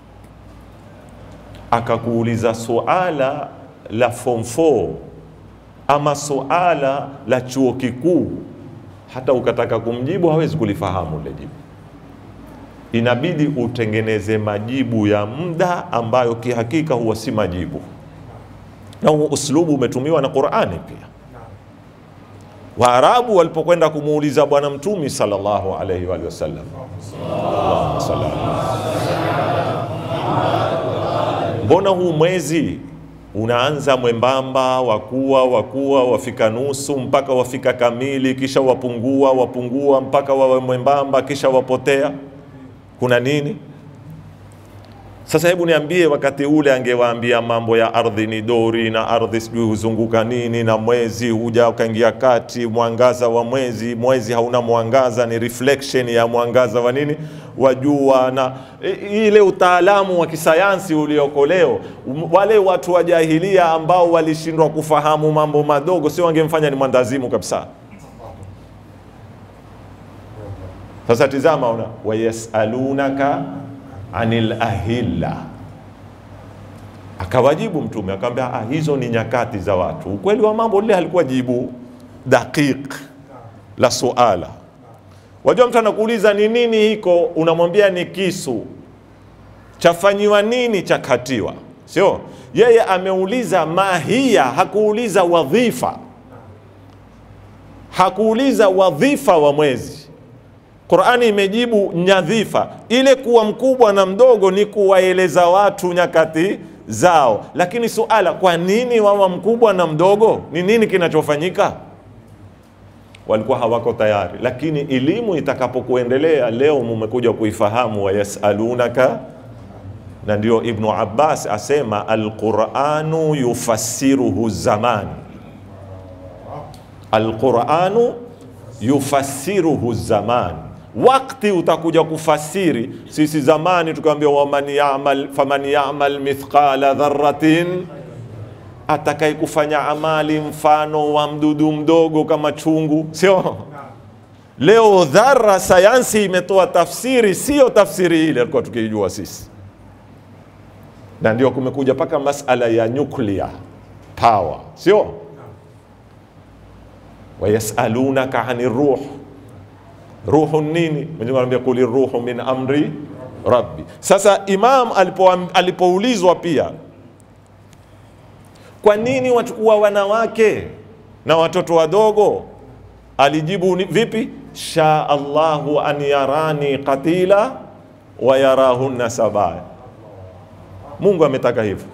akakuuliza suala la form four ama suala la chuo kikuu, hata ukataka kumjibu hawezi kulifahamu ile jibu. Inabidi utengeneze majibu ya muda ambayo kihakika huwa si majibu. Na huu uslubu umetumiwa na Qur'ani pia. Waarabu walipokwenda kumuuliza Bwana Mtume sallallahu alayhi wa sallam, Allahumma salli mbona huu mwezi unaanza mwembamba, wakua wakua wafika nusu mpaka wafika kamili, kisha wapungua wapungua mpaka wawe mwembamba, kisha wapotea, kuna nini? Sasa hebu niambie, wakati ule angewaambia mambo ya ardhi ni dori na ardhi sijui huzunguka nini na mwezi huja ukaingia kati, mwangaza wa mwezi, mwezi hauna mwangaza, ni reflection ya mwangaza wa nini? Wa jua. Na ile utaalamu wa kisayansi ulioko leo, wale watu wa jahilia ambao walishindwa kufahamu mambo madogo, sio wangemfanya ni mwandazimu kabisa. Sasa tizama, una wayasalunaka anil ahilla, akawajibu Mtume akamwambia, ah, hizo ni nyakati za watu. Ukweli wa mambo lile halikuwa jibu daqiq la suala. Wajua mtu anakuuliza ni nini hiko, unamwambia ni kisu chafanyiwa nini chakatiwa, sio? Yeye ameuliza mahia, hakuuliza wadhifa, hakuuliza wadhifa wa mwezi. Qur'ani imejibu nyadhifa. Ile kuwa mkubwa na mdogo ni kuwaeleza watu nyakati zao, lakini suala kwa nini wawa mkubwa na mdogo, ni nini kinachofanyika, walikuwa hawako tayari. Lakini elimu itakapokuendelea, leo mmekuja kuifahamu wayasalunaka, na ndio Ibn Abbas asema al-Qur'anu yufassiruhu zaman, al-Qur'anu yufassiruhu zaman, wakati utakuja kufasiri. Sisi zamani tukamwambia waman ya'mal faman ya'mal mithqala dharratin, atakai kufanya amali mfano wa mdudu mdogo kama chungu, sio? Leo dharra, sayansi imetoa tafsiri, sio tafsiri ile alikuwa tukijua sisi. Na ndio kumekuja paka masala ya nuclear power, sio? Wayasalunaka anir ruh, ruhu nini? Mwenyezi anambia kuli ruhu min amri rabbi. Sasa Imam alipo alipoulizwa pia, kwa nini wachukua wanawake na watoto wadogo, alijibu vipi? Sha Allahu an yarani qatila wa yarahunna sabaya, Mungu ametaka hivyo.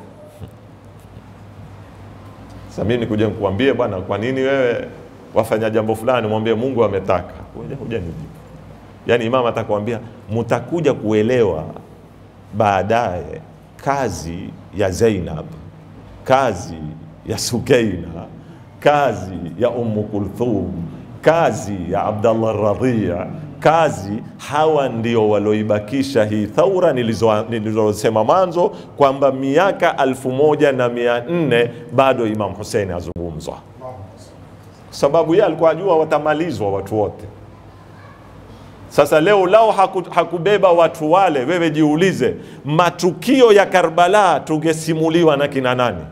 Sasa mimi nikuja nikuambie bwana, kwa nini wewe wafanya jambo fulani, mwambie Mungu ametaka. Ngoja hoja nijibu. Yaani Imam atakwambia mtakuja kuelewa baadaye kazi ya Zainab, kazi ya Sukaina, kazi ya Ummu Kulthum, kazi ya Abdallah Radhiya, kazi hawa ndio waloibakisha hii thaura nilizosema mwanzo kwamba miaka alfu moja na mia nne bado Imam Hussein azungumzwa, sababu yeye alikuwa ajua watamalizwa watu wote. Sasa leo lao haku, hakubeba watu wale, wewe jiulize matukio ya Karbala tungesimuliwa na kina nani?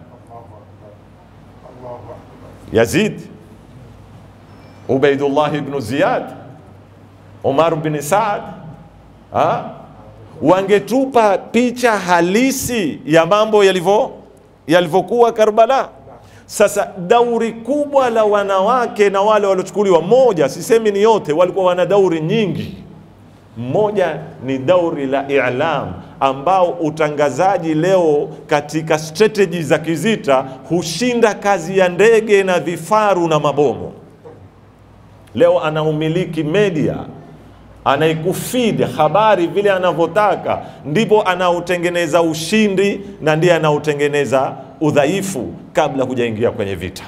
Yazid, Ubaidullah ibn Ziyad, Umar bin Saad, ha? Wangetupa picha halisi ya mambo yalivyo yalivyokuwa Karbala. Sasa dauri kubwa la wanawake na wale waliochukuliwa, moja, sisemi ni yote, walikuwa wana dauri nyingi. Moja ni dauri la i'lam, ambao utangazaji leo katika strategy za kizita hushinda kazi ya ndege na vifaru na mabomu. Leo anaumiliki media, anaikufidi habari vile anavyotaka, ndipo anautengeneza ushindi na ndiye anautengeneza udhaifu kabla hujaingia kwenye vita.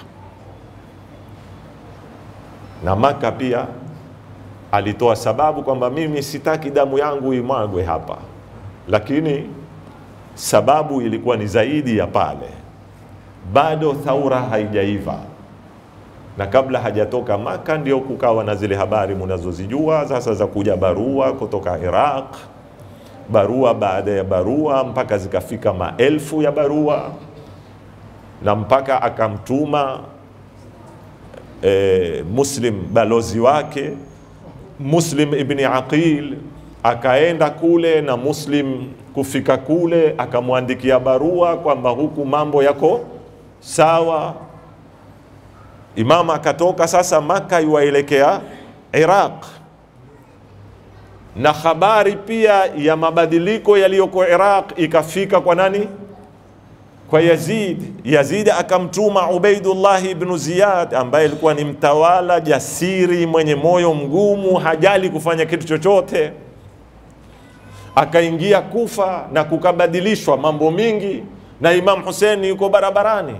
Na Maka pia alitoa sababu kwamba mimi sitaki damu yangu imwagwe hapa, lakini sababu ilikuwa ni zaidi ya pale, bado thaura haijaiva. Na kabla hajatoka Maka ndio kukawa na zile habari mnazozijua sasa za kuja barua kutoka Iraq, barua baada ya barua mpaka zikafika maelfu ya barua, na mpaka akamtuma e, Muslim balozi wake Muslim ibn Aqil, akaenda kule, na Muslim kufika kule akamwandikia barua kwamba huku mambo yako sawa. Imam akatoka sasa Maka yuaelekea Iraq, na habari pia ya mabadiliko yaliyoko Iraq ikafika kwa nani? Kwa Yazid. Yazid akamtuma Ubaidullah ibn Ziyad ambaye alikuwa ni mtawala jasiri mwenye moyo mgumu, hajali kufanya kitu chochote. Akaingia Kufa na kukabadilishwa mambo mingi, na Imam Hussein yuko barabarani,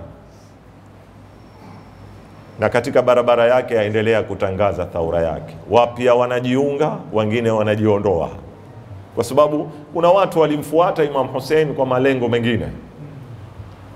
na katika barabara yake aendelea kutangaza thaura yake. Wapya wanajiunga, wengine wanajiondoa, kwa sababu kuna watu walimfuata Imam Hussein kwa malengo mengine.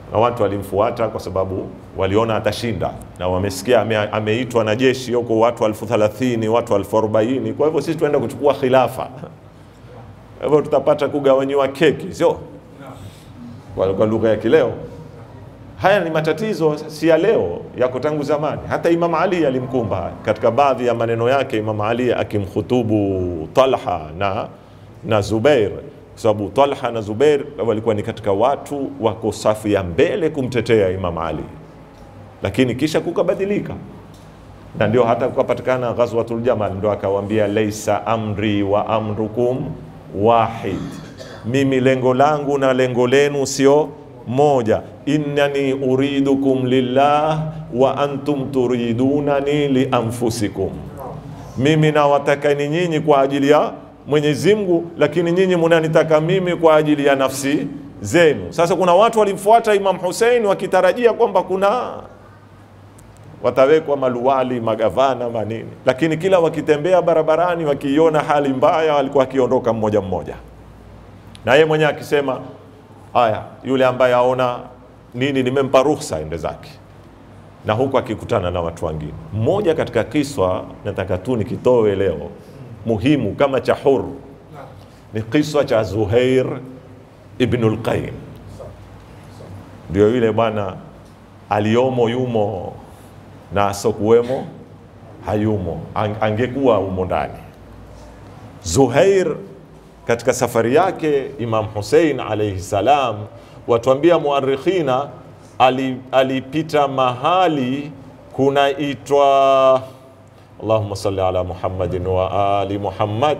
na watu walimfuata kwa sababu waliona atashinda, na wamesikia ame, ameitwa na jeshi huko watu elfu thelathini, watu elfu arobaini. Kwa hivyo sisi tuenda kuchukua khilafa, kwa hivyo tutapata kugawanyiwa keki, sio kwa, kwa lugha ya kileo. Haya ni matatizo si ya leo, yako tangu zamani. Hata Imam Ali alimkumba katika baadhi ya maneno yake. Imam Ali akimkhutubu Talha na, na Zubair, kwa sababu Talha na Zubair walikuwa ni katika watu wako safu ya mbele kumtetea Imam Ali, lakini kisha kukabadilika, na ndio hata kukapatikana Ghazwatul Jamal, ndio akawaambia laisa amri wa amrukum wahid, mimi lengo langu na lengo lenu sio moja. Innani uridukum lillah wa antum turidunani li anfusikum, mimi nawatakani nyinyi kwa ajili ya Mwenyezi Mungu, lakini nyinyi mnanitaka mimi kwa ajili ya nafsi zenu. Sasa kuna watu walimfuata Imam Hussein wakitarajia kwamba kuna watawekwa maluwali, magavana, manini, lakini kila wakitembea barabarani wakiona hali mbaya walikuwa wakiondoka mmoja mmoja, na yeye mwenyewe akisema haya, yule ambaye aona nini nimempa ruhusa ende zake, na huku akikutana na watu wengine. Mmoja katika kiswa nataka tu nikitoe leo muhimu kama cha huru, ni kiswa cha Zuhair ibn al-Qayyim. Ndio yule bwana aliomo yumo na asokuwemo hayumo, angekuwa umo ndani. Zuhair katika safari yake Imam Hussein alayhi salam, watuambia muarikhina, alipita mahali kunaitwa, Allahumma salli ala Muhammadin wa ali Muhammad,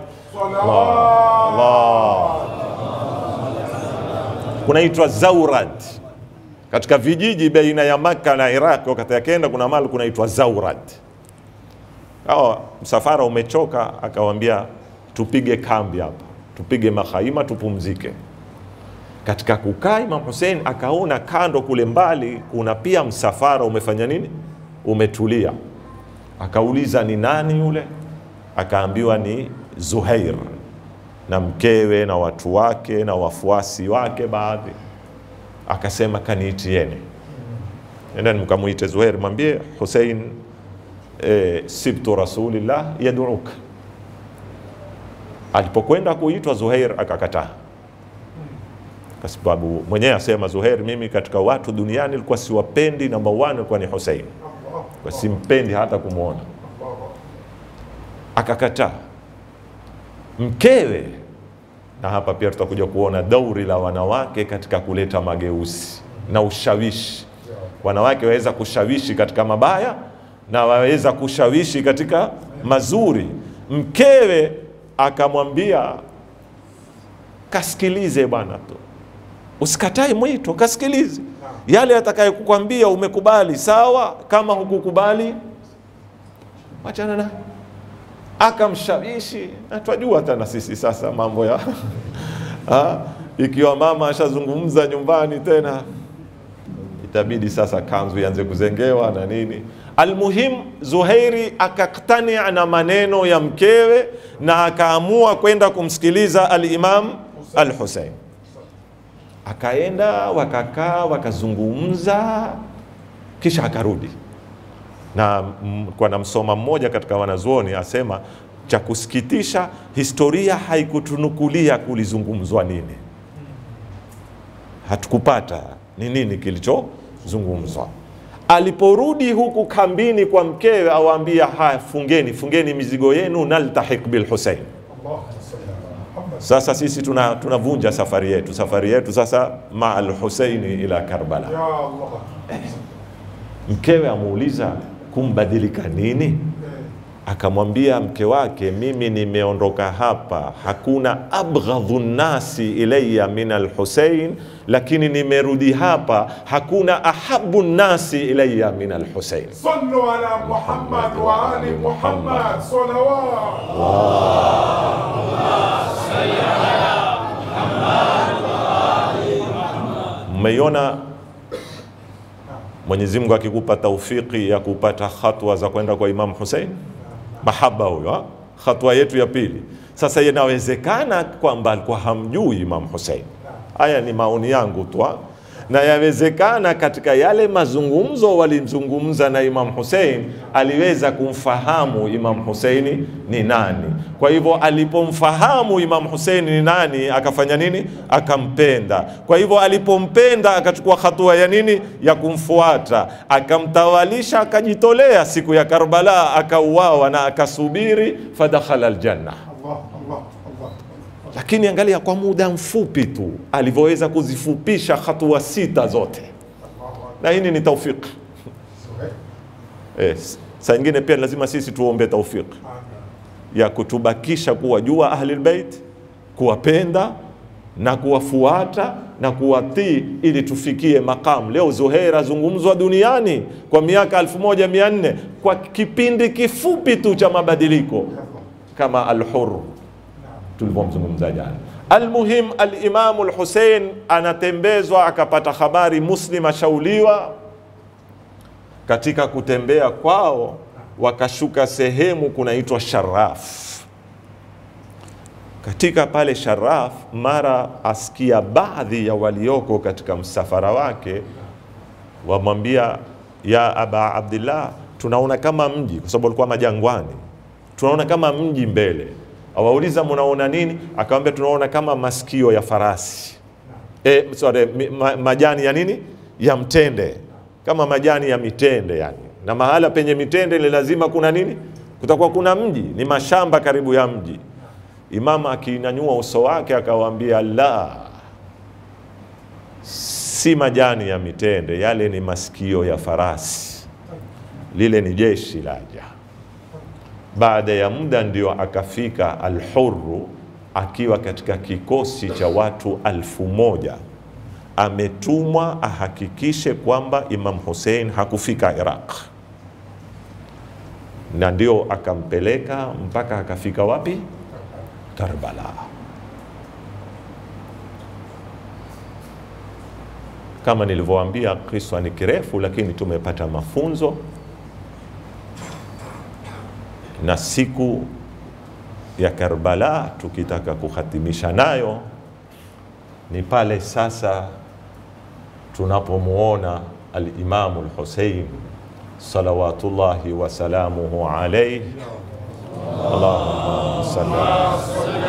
Allah, kunaitwa Zawrad katika vijiji baina ya Makka na Iraq. Wakati akaenda kuna mahali kunaitwa Zawrad. Hao msafara umechoka, akawaambia tupige kambi hapa, tupige makhaima, tupumzike. Katika kukaa Imam Hussein akaona kando kule mbali kuna pia msafara umefanya nini, umetulia. Akauliza ni nani yule? Akaambiwa ni Zuhair na mkewe na watu wake na wafuasi wake baadhi. Akasema kaniitieni, nendeni mkamuite Zuhair, mwambie Hussein e, sibtu rasulillah yad'uka. Alipokwenda kuitwa Zuhair akakataa, kwa sababu mwenyewe asema Zuhair, mimi katika watu duniani nilikuwa siwapendi, namba moja alikuwa ni Hussein, kwa simpendi hata kumuona. Akakataa. Mkewe, na hapa pia tutakuja kuona dauri la wanawake katika kuleta mageuzi na ushawishi. Wanawake waweza kushawishi katika mabaya na waweza kushawishi katika mazuri. Mkewe akamwambia kasikilize bwana tu, usikatae mwito, kasikilize yale atakayokukwambia. Umekubali sawa, kama hukukubali achana naye. Akamshawishi, na twajua hata na sisi sasa mambo ya ha? Ikiwa mama ashazungumza nyumbani tena itabidi sasa kanzu ianze kuzengewa na nini. Almuhim, Zuhairi akaktani na maneno ya mkewe na akaamua kwenda kumsikiliza al-Imam al-Hussein. Akaenda, wakakaa, wakazungumza, kisha akarudi. Na kwa namsoma mmoja katika wanazuoni asema, cha kusikitisha, historia haikutunukulia kulizungumzwa nini. Hatukupata ni nini kilichozungumzwa. Aliporudi huku kambini kwa mkewe, awaambia haya, fungeni, fungeni mizigo yenu, naltahik bil Hussein. Sasa sisi tunavunja tuna safari yetu, safari yetu sasa ma al-Husaini ila Karbala. Ya Allah. Mkewe amuuliza kumbadilika nini? Akamwambia mke wake, mimi nimeondoka hapa, hakuna abghadhu nasi ilayya min al-Husain, lakini nimerudi hapa, hakuna ahabbu nasi ilayya min al-Husain. Sallu ala Muhammad wa ali Muhammad, salawat. Allahumma salli ala Muhammad wa ali Muhammad. Mmeiona Mwenyezi Mungu akikupa taufiki ya kupata hatua za kwenda kwa Imam Hussein, mahaba huyo, hatua yetu ya pili. Sasa inawezekana kwamba alikuwa hamjui Imam Hussein. Haya ni maoni yangu tu, na yawezekana katika yale mazungumzo walimzungumza na Imam Hussein aliweza kumfahamu Imam Hussein ni nani. Kwa hivyo alipomfahamu Imam Hussein ni nani akafanya nini? Akampenda. Kwa hivyo alipompenda akachukua hatua ya nini? Ya kumfuata, akamtawalisha, akajitolea siku ya Karbala, akauawa na akasubiri, fadakhala aljanna. Allah, Allah, Allah. Lakini angalia kwa muda mfupi tu alivyoweza kuzifupisha hatua sita zote, na hii ni taufiki. Yes. Saa ingine pia lazima sisi tuombe taufiki ya kutubakisha kuwajua Ahlul Bait, kuwapenda na kuwafuata na kuwatii ili tufikie maqam. Leo Zuhair zungumzwa duniani kwa miaka elfu moja mia nne kwa kipindi kifupi tu cha mabadiliko kama Al-Hurr tulivyomzungumza jana. Almuhim, al-Imam al-Hussein anatembezwa, akapata habari Muslim ashauliwa. Katika kutembea kwao wakashuka sehemu kunaitwa Sharaf. Katika pale Sharaf, mara asikia baadhi ya walioko katika msafara wake wamwambia, ya Aba Abdullah, tunaona kama mji, kwa sababu alikuwa majangwani, tunaona kama mji mbele. Awauliza munaona nini? Akamwambia tunaona kama masikio ya farasi. E, sorry, ma, majani ya nini? Ya mtende. Kama majani ya mitende yani. Na mahala penye mitende ni lazima kuna nini? Kutakuwa kuna mji, ni mashamba karibu ya mji. Imama akinyanyua uso wake akawaambia, la, si majani ya mitende, yale ni masikio ya farasi. Lile ni jeshi laja. Baada ya muda ndio akafika Al-Hurr akiwa katika kikosi cha watu alfu moja. Ametumwa ahakikishe kwamba Imam Hussein hakufika Iraq, na ndio akampeleka mpaka akafika wapi? Karbala. Kama nilivyowaambia, kisa ni kirefu, lakini tumepata mafunzo. Na siku ya Karbala tukitaka kuhatimisha nayo ni pale sasa tunapomuona al-Imam al-Hussein salawatullahi wa salamuhu alayhi. Allahumma salli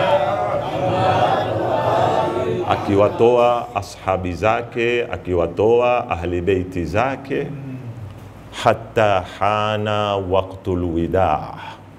akiwatoa ashabi zake, akiwatoa ahli beiti zake, hatta hana waqtul widaa.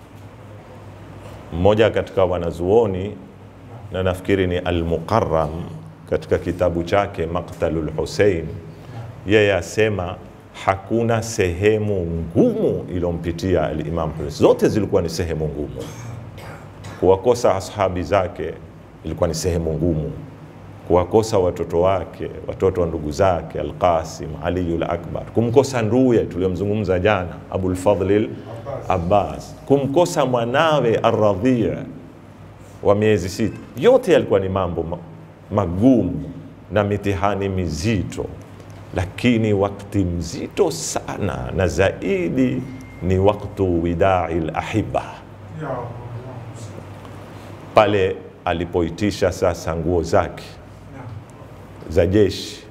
Mmoja katika wanazuoni, na nafikiri ni Al-Muqarram, katika kitabu chake Maqtalul Hussein, yeye asema hakuna sehemu ngumu ilompitia al-Imam Hussein, zote zilikuwa ni sehemu ngumu. Kuwakosa ashabi zake ilikuwa ni sehemu ngumu, kuwakosa watoto wake, watoto wa ndugu zake Al-Qasim, Ali al-Akbar, kumkosa nduye tuliyomzungumza jana Abul Fadhl al-Abbas, kumkosa mwanawe Ar-Radhi' wa miezi sita, yote yalikuwa ni mambo magumu na mitihani mizito. Lakini wakati mzito sana na zaidi ni waktu wida'i al-ahibba, pale alipoitisha sasa nguo zake za jeshi,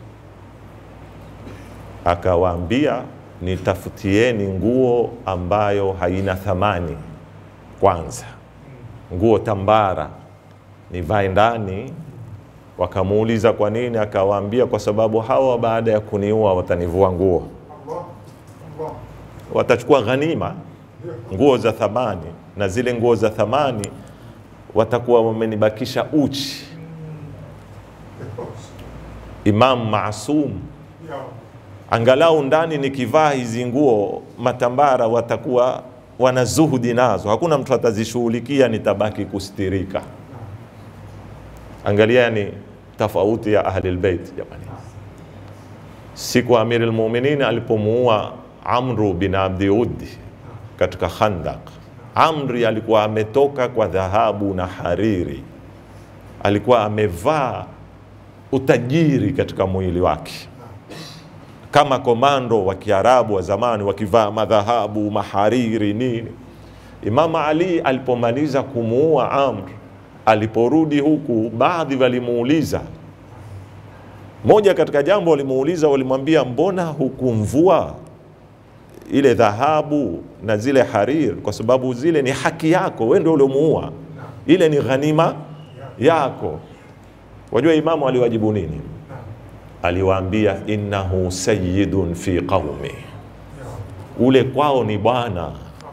akawaambia nitafutieni nguo ambayo haina thamani kwanza, nguo tambara nivae ndani. Wakamuuliza kwa nini? Akawaambia kwa sababu hawa baada ya kuniua watanivua nguo, watachukua ghanima, nguo za thamani, na zile nguo za thamani watakuwa wamenibakisha uchi. Imam Maasum, angalau ndani nikivaa hizi nguo matambara watakuwa wana zuhudi nazo, hakuna mtu atazishughulikia, nitabaki kustirika. Angalia ni tofauti ya Ahlul Bait jamani. Siku Amir al-Mu'minin alipomuua Amr bin Abdi Ud katika Khandaq, Amri alikuwa ametoka kwa dhahabu na hariri, alikuwa amevaa utajiri katika mwili wake, kama komando wa Kiarabu wa zamani wakivaa madhahabu, mahariri nini. Imam Ali alipomaliza kumuua Amr, aliporudi huku baadhi walimuuliza, Moja katika jambo walimuuliza, walimwambia mbona hukumvua ile dhahabu na zile harir, kwa sababu zile ni haki yako, wewe ndio uliomuua, ile ni ghanima yako. Wajua imamu aliwajibu nini? Aliwaambia innahu sayyidun fi qaumi, ule kwao ni bwana,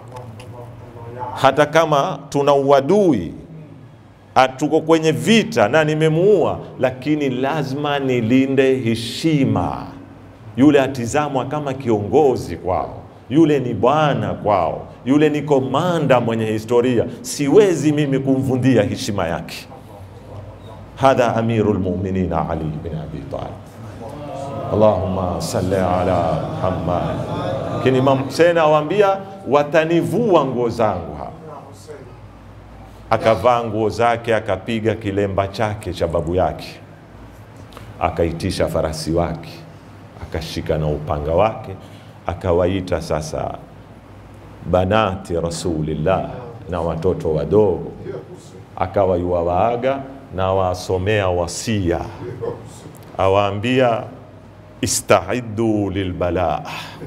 hata kama tuna uadui, tuko kwenye vita na nimemuua, lakini lazima nilinde heshima. Yule atizamwa kama kiongozi kwao, yule ni bwana kwao, yule ni komanda mwenye historia, siwezi mimi kumvundia heshima yake. Hadha amirul mu'minin Ali bin Abi Talib. Allahumma salli ala Muhammad. Kini Imam Hussein awaambia watanivua nguo zangu hapa. Akavaa nguo zake, akapiga kilemba chake cha babu yake, akaitisha farasi wake, akashika na upanga wake, akawaita sasa banati Rasulillah na watoto wadogo, akawa yuwaaga na wasomea wasia, awaambia ista'iddu lilbalaa,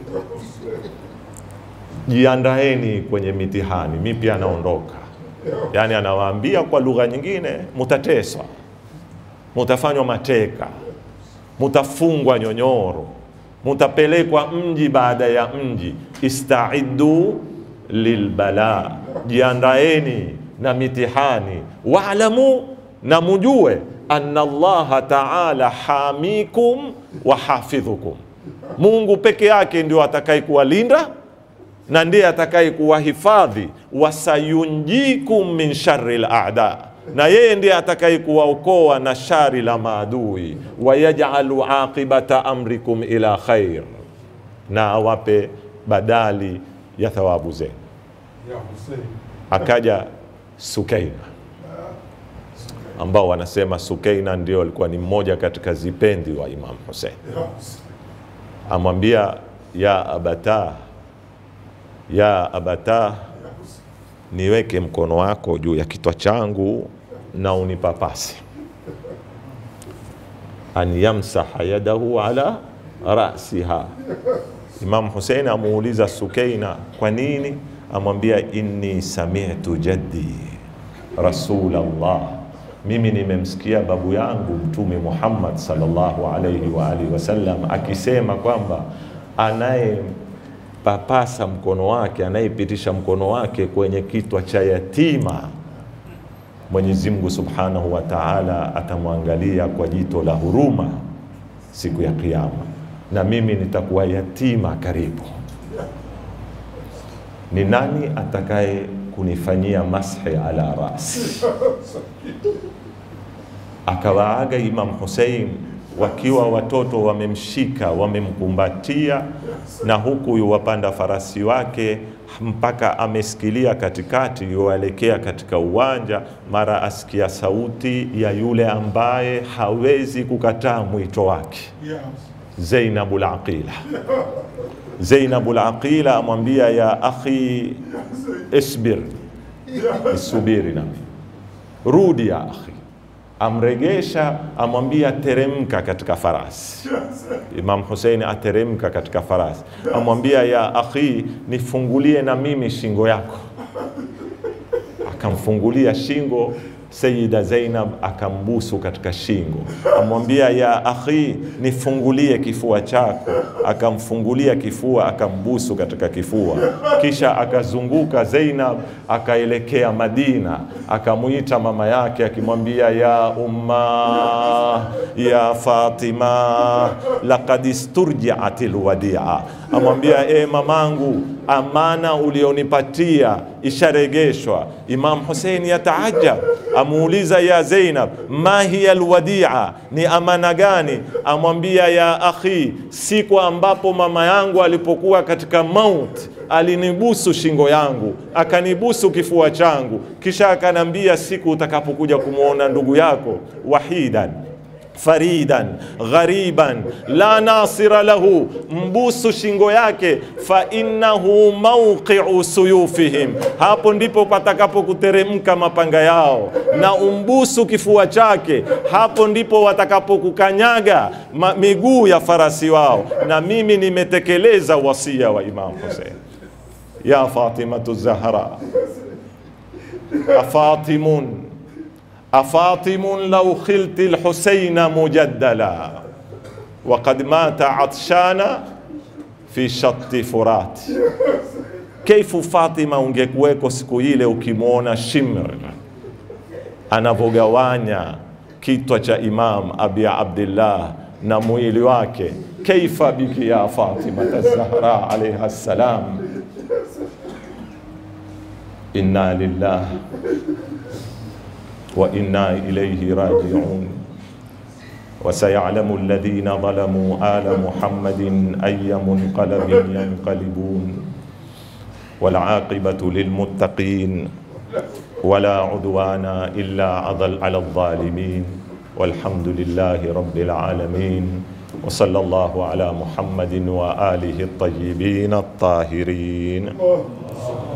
jiandaeni kwenye mitihani, mimi pia naondoka. Yani anawaambia kwa lugha nyingine, mutateswa, mutafanywa mateka, mutafungwa nyonyoro, mutapelekwa mji baada ya mji. Ista'iddu lilbala, jiandaeni na mitihani. Wa'lamu, na mujue anna Allah ta'ala hamikum wa hafidhukum, Mungu peke yake ndio atakaye kuwalinda na ndiye atakaye kuwahifadhi. Wasayunjikum min sharri al-a'da, na yeye ndiye atakaye kuwaokoa na shari la maadui. Wayaj'alu aqibata amrikum ila khair, na awape badali ya thawabu zenu. Akaja Sukaina, ambao wanasema Sukaina ndio alikuwa ni mmoja katika zipendi wa Imam Hussein. Amwambia ya abata, ya abata, niweke mkono wako juu ya kichwa changu na unipapase. An yamsaha yadahu ala rasiha. Imam Hussein amuuliza Sukaina kwa nini? Amwambia inni sami'tu jaddi Rasulullah, mimi nimemsikia babu yangu Mtume Muhammad sallallahu alayhi wa alihi wasallam akisema kwamba anaye papasa mkono wake, anayepitisha mkono wake kwenye kichwa cha yatima, Mwenyezi Mungu Subhanahu wa Ta'ala atamwangalia kwa jito la huruma siku ya Kiyama, na mimi nitakuwa yatima karibu. Ni nani atakaye kunifanyia mashi ala rasi? Akawaaga Imam Hussein wakiwa watoto wamemshika, wamemkumbatia, na huku yuwapanda farasi wake mpaka amesikilia katikati, yuelekea katika uwanja. Mara asikia sauti ya yule ambaye hawezi kukataa mwito wake, Zainabul Aqila. Zainabul Aqila amwambia ya akhi isbir, isubiri nami, rudi ya akhi. Amregesha, amwambia teremka katika farasi. Imam Hussein ateremka katika farasi, amwambia ya akhi nifungulie na mimi shingo yako. Akamfungulia shingo, Sayyida Zainab akambusu katika shingo. Amwambia ya akhi nifungulie kifua chako, akamfungulia kifua, akambusu katika kifua. Kisha akazunguka Zainab akaelekea Madina, akamuita mama yake akimwambia ya umma ya Fatima laqad isturji'atil wadi'a. Amwambia e mamangu, amana ulionipatia isharegeshwa. Imam Hussein yataajab, amuuliza ya Zainab ma hiya alwadi'a, ni amana gani? Amwambia ya akhi, siku ambapo mama yangu alipokuwa katika mauti alinibusu shingo yangu, akanibusu kifua changu, kisha akanambia siku utakapokuja kumuona ndugu yako wahidan faridan ghariban la nasira lahu, mbusu shingo yake, fa innahu mawqi'u suyufihim, hapo ndipo patakapo kuteremka mapanga yao, na umbusu kifua chake, hapo ndipo watakapo kukanyaga miguu ya farasi wao. Na mimi nimetekeleza wasia wa Imam Hussein. Ya Fatimatu Zahra, afatimun afatimun law khilti al-Husayna mujaddala wa qad mata atshana fi shatti Furat. Kaifu Fatima, ungekuweko siku ile ukimwona Shimr anavogawanya kitwa cha Imam Abi Abdullah na mwili wake, kaifa biki ya Fatima az-Zahra alayha salam. Inna lillahi wa inna ilayhi raji'un. Wa sayalamu alladhina zalamu ala Muhammadin ayya munqalabin yanqalibun. Wal aqibatu lil muttaqin wala udwana illa ala adh-dhalimin. Walhamdulillahi rabbil alamin. Wa sallallahu ala Muhammadin wa alihi at-tayyibin at-tahirin.